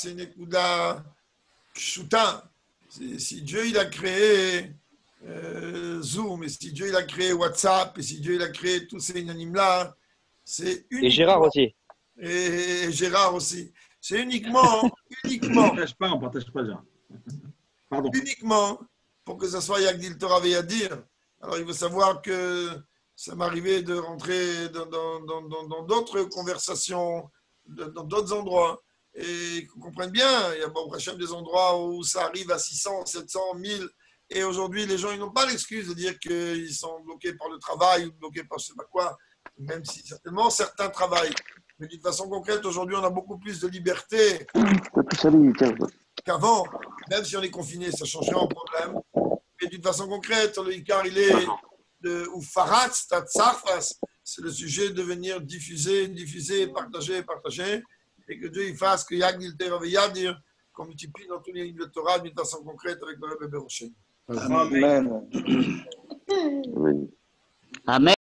pshuta. Si Dieu il a créé Zoom, et si Dieu il a créé WhatsApp, et si Dieu il a créé tous ces inanimes-là, c'est uniquement... Et Gérard aussi. Et Gérard aussi. C'est uniquement, On partage pas déjà. Pardon. uniquement pour que ça soit Yagdil Torah Veyadir. Alors il faut savoir que ça m'arrivait de rentrer dans d'autres conversations, dans d'autres endroits. Et qu'on comprenne bien, il y a bon, des endroits où ça arrive à 600, 700, 1000. Et aujourd'hui, les gens ils n'ont pas l'excuse de dire qu'ils sont bloqués par le travail ou bloqués par je ne sais pas quoi, même si certainement certains travaillent. Mais d'une façon concrète, aujourd'hui, on a beaucoup plus de liberté qu'avant. Même si on est confiné, ça change rien au problème. Mais d'une façon concrète, le Icar, il est ou Faratz, Tatsarfas, c'est le sujet de venir diffuser, partager. et que Dieu il fasse que Yagdil Tera Yadir, qu'on multiplie dans tous les livres de Torah d'une façon concrète avec le Rebbe Beroshen. Amen. Amen.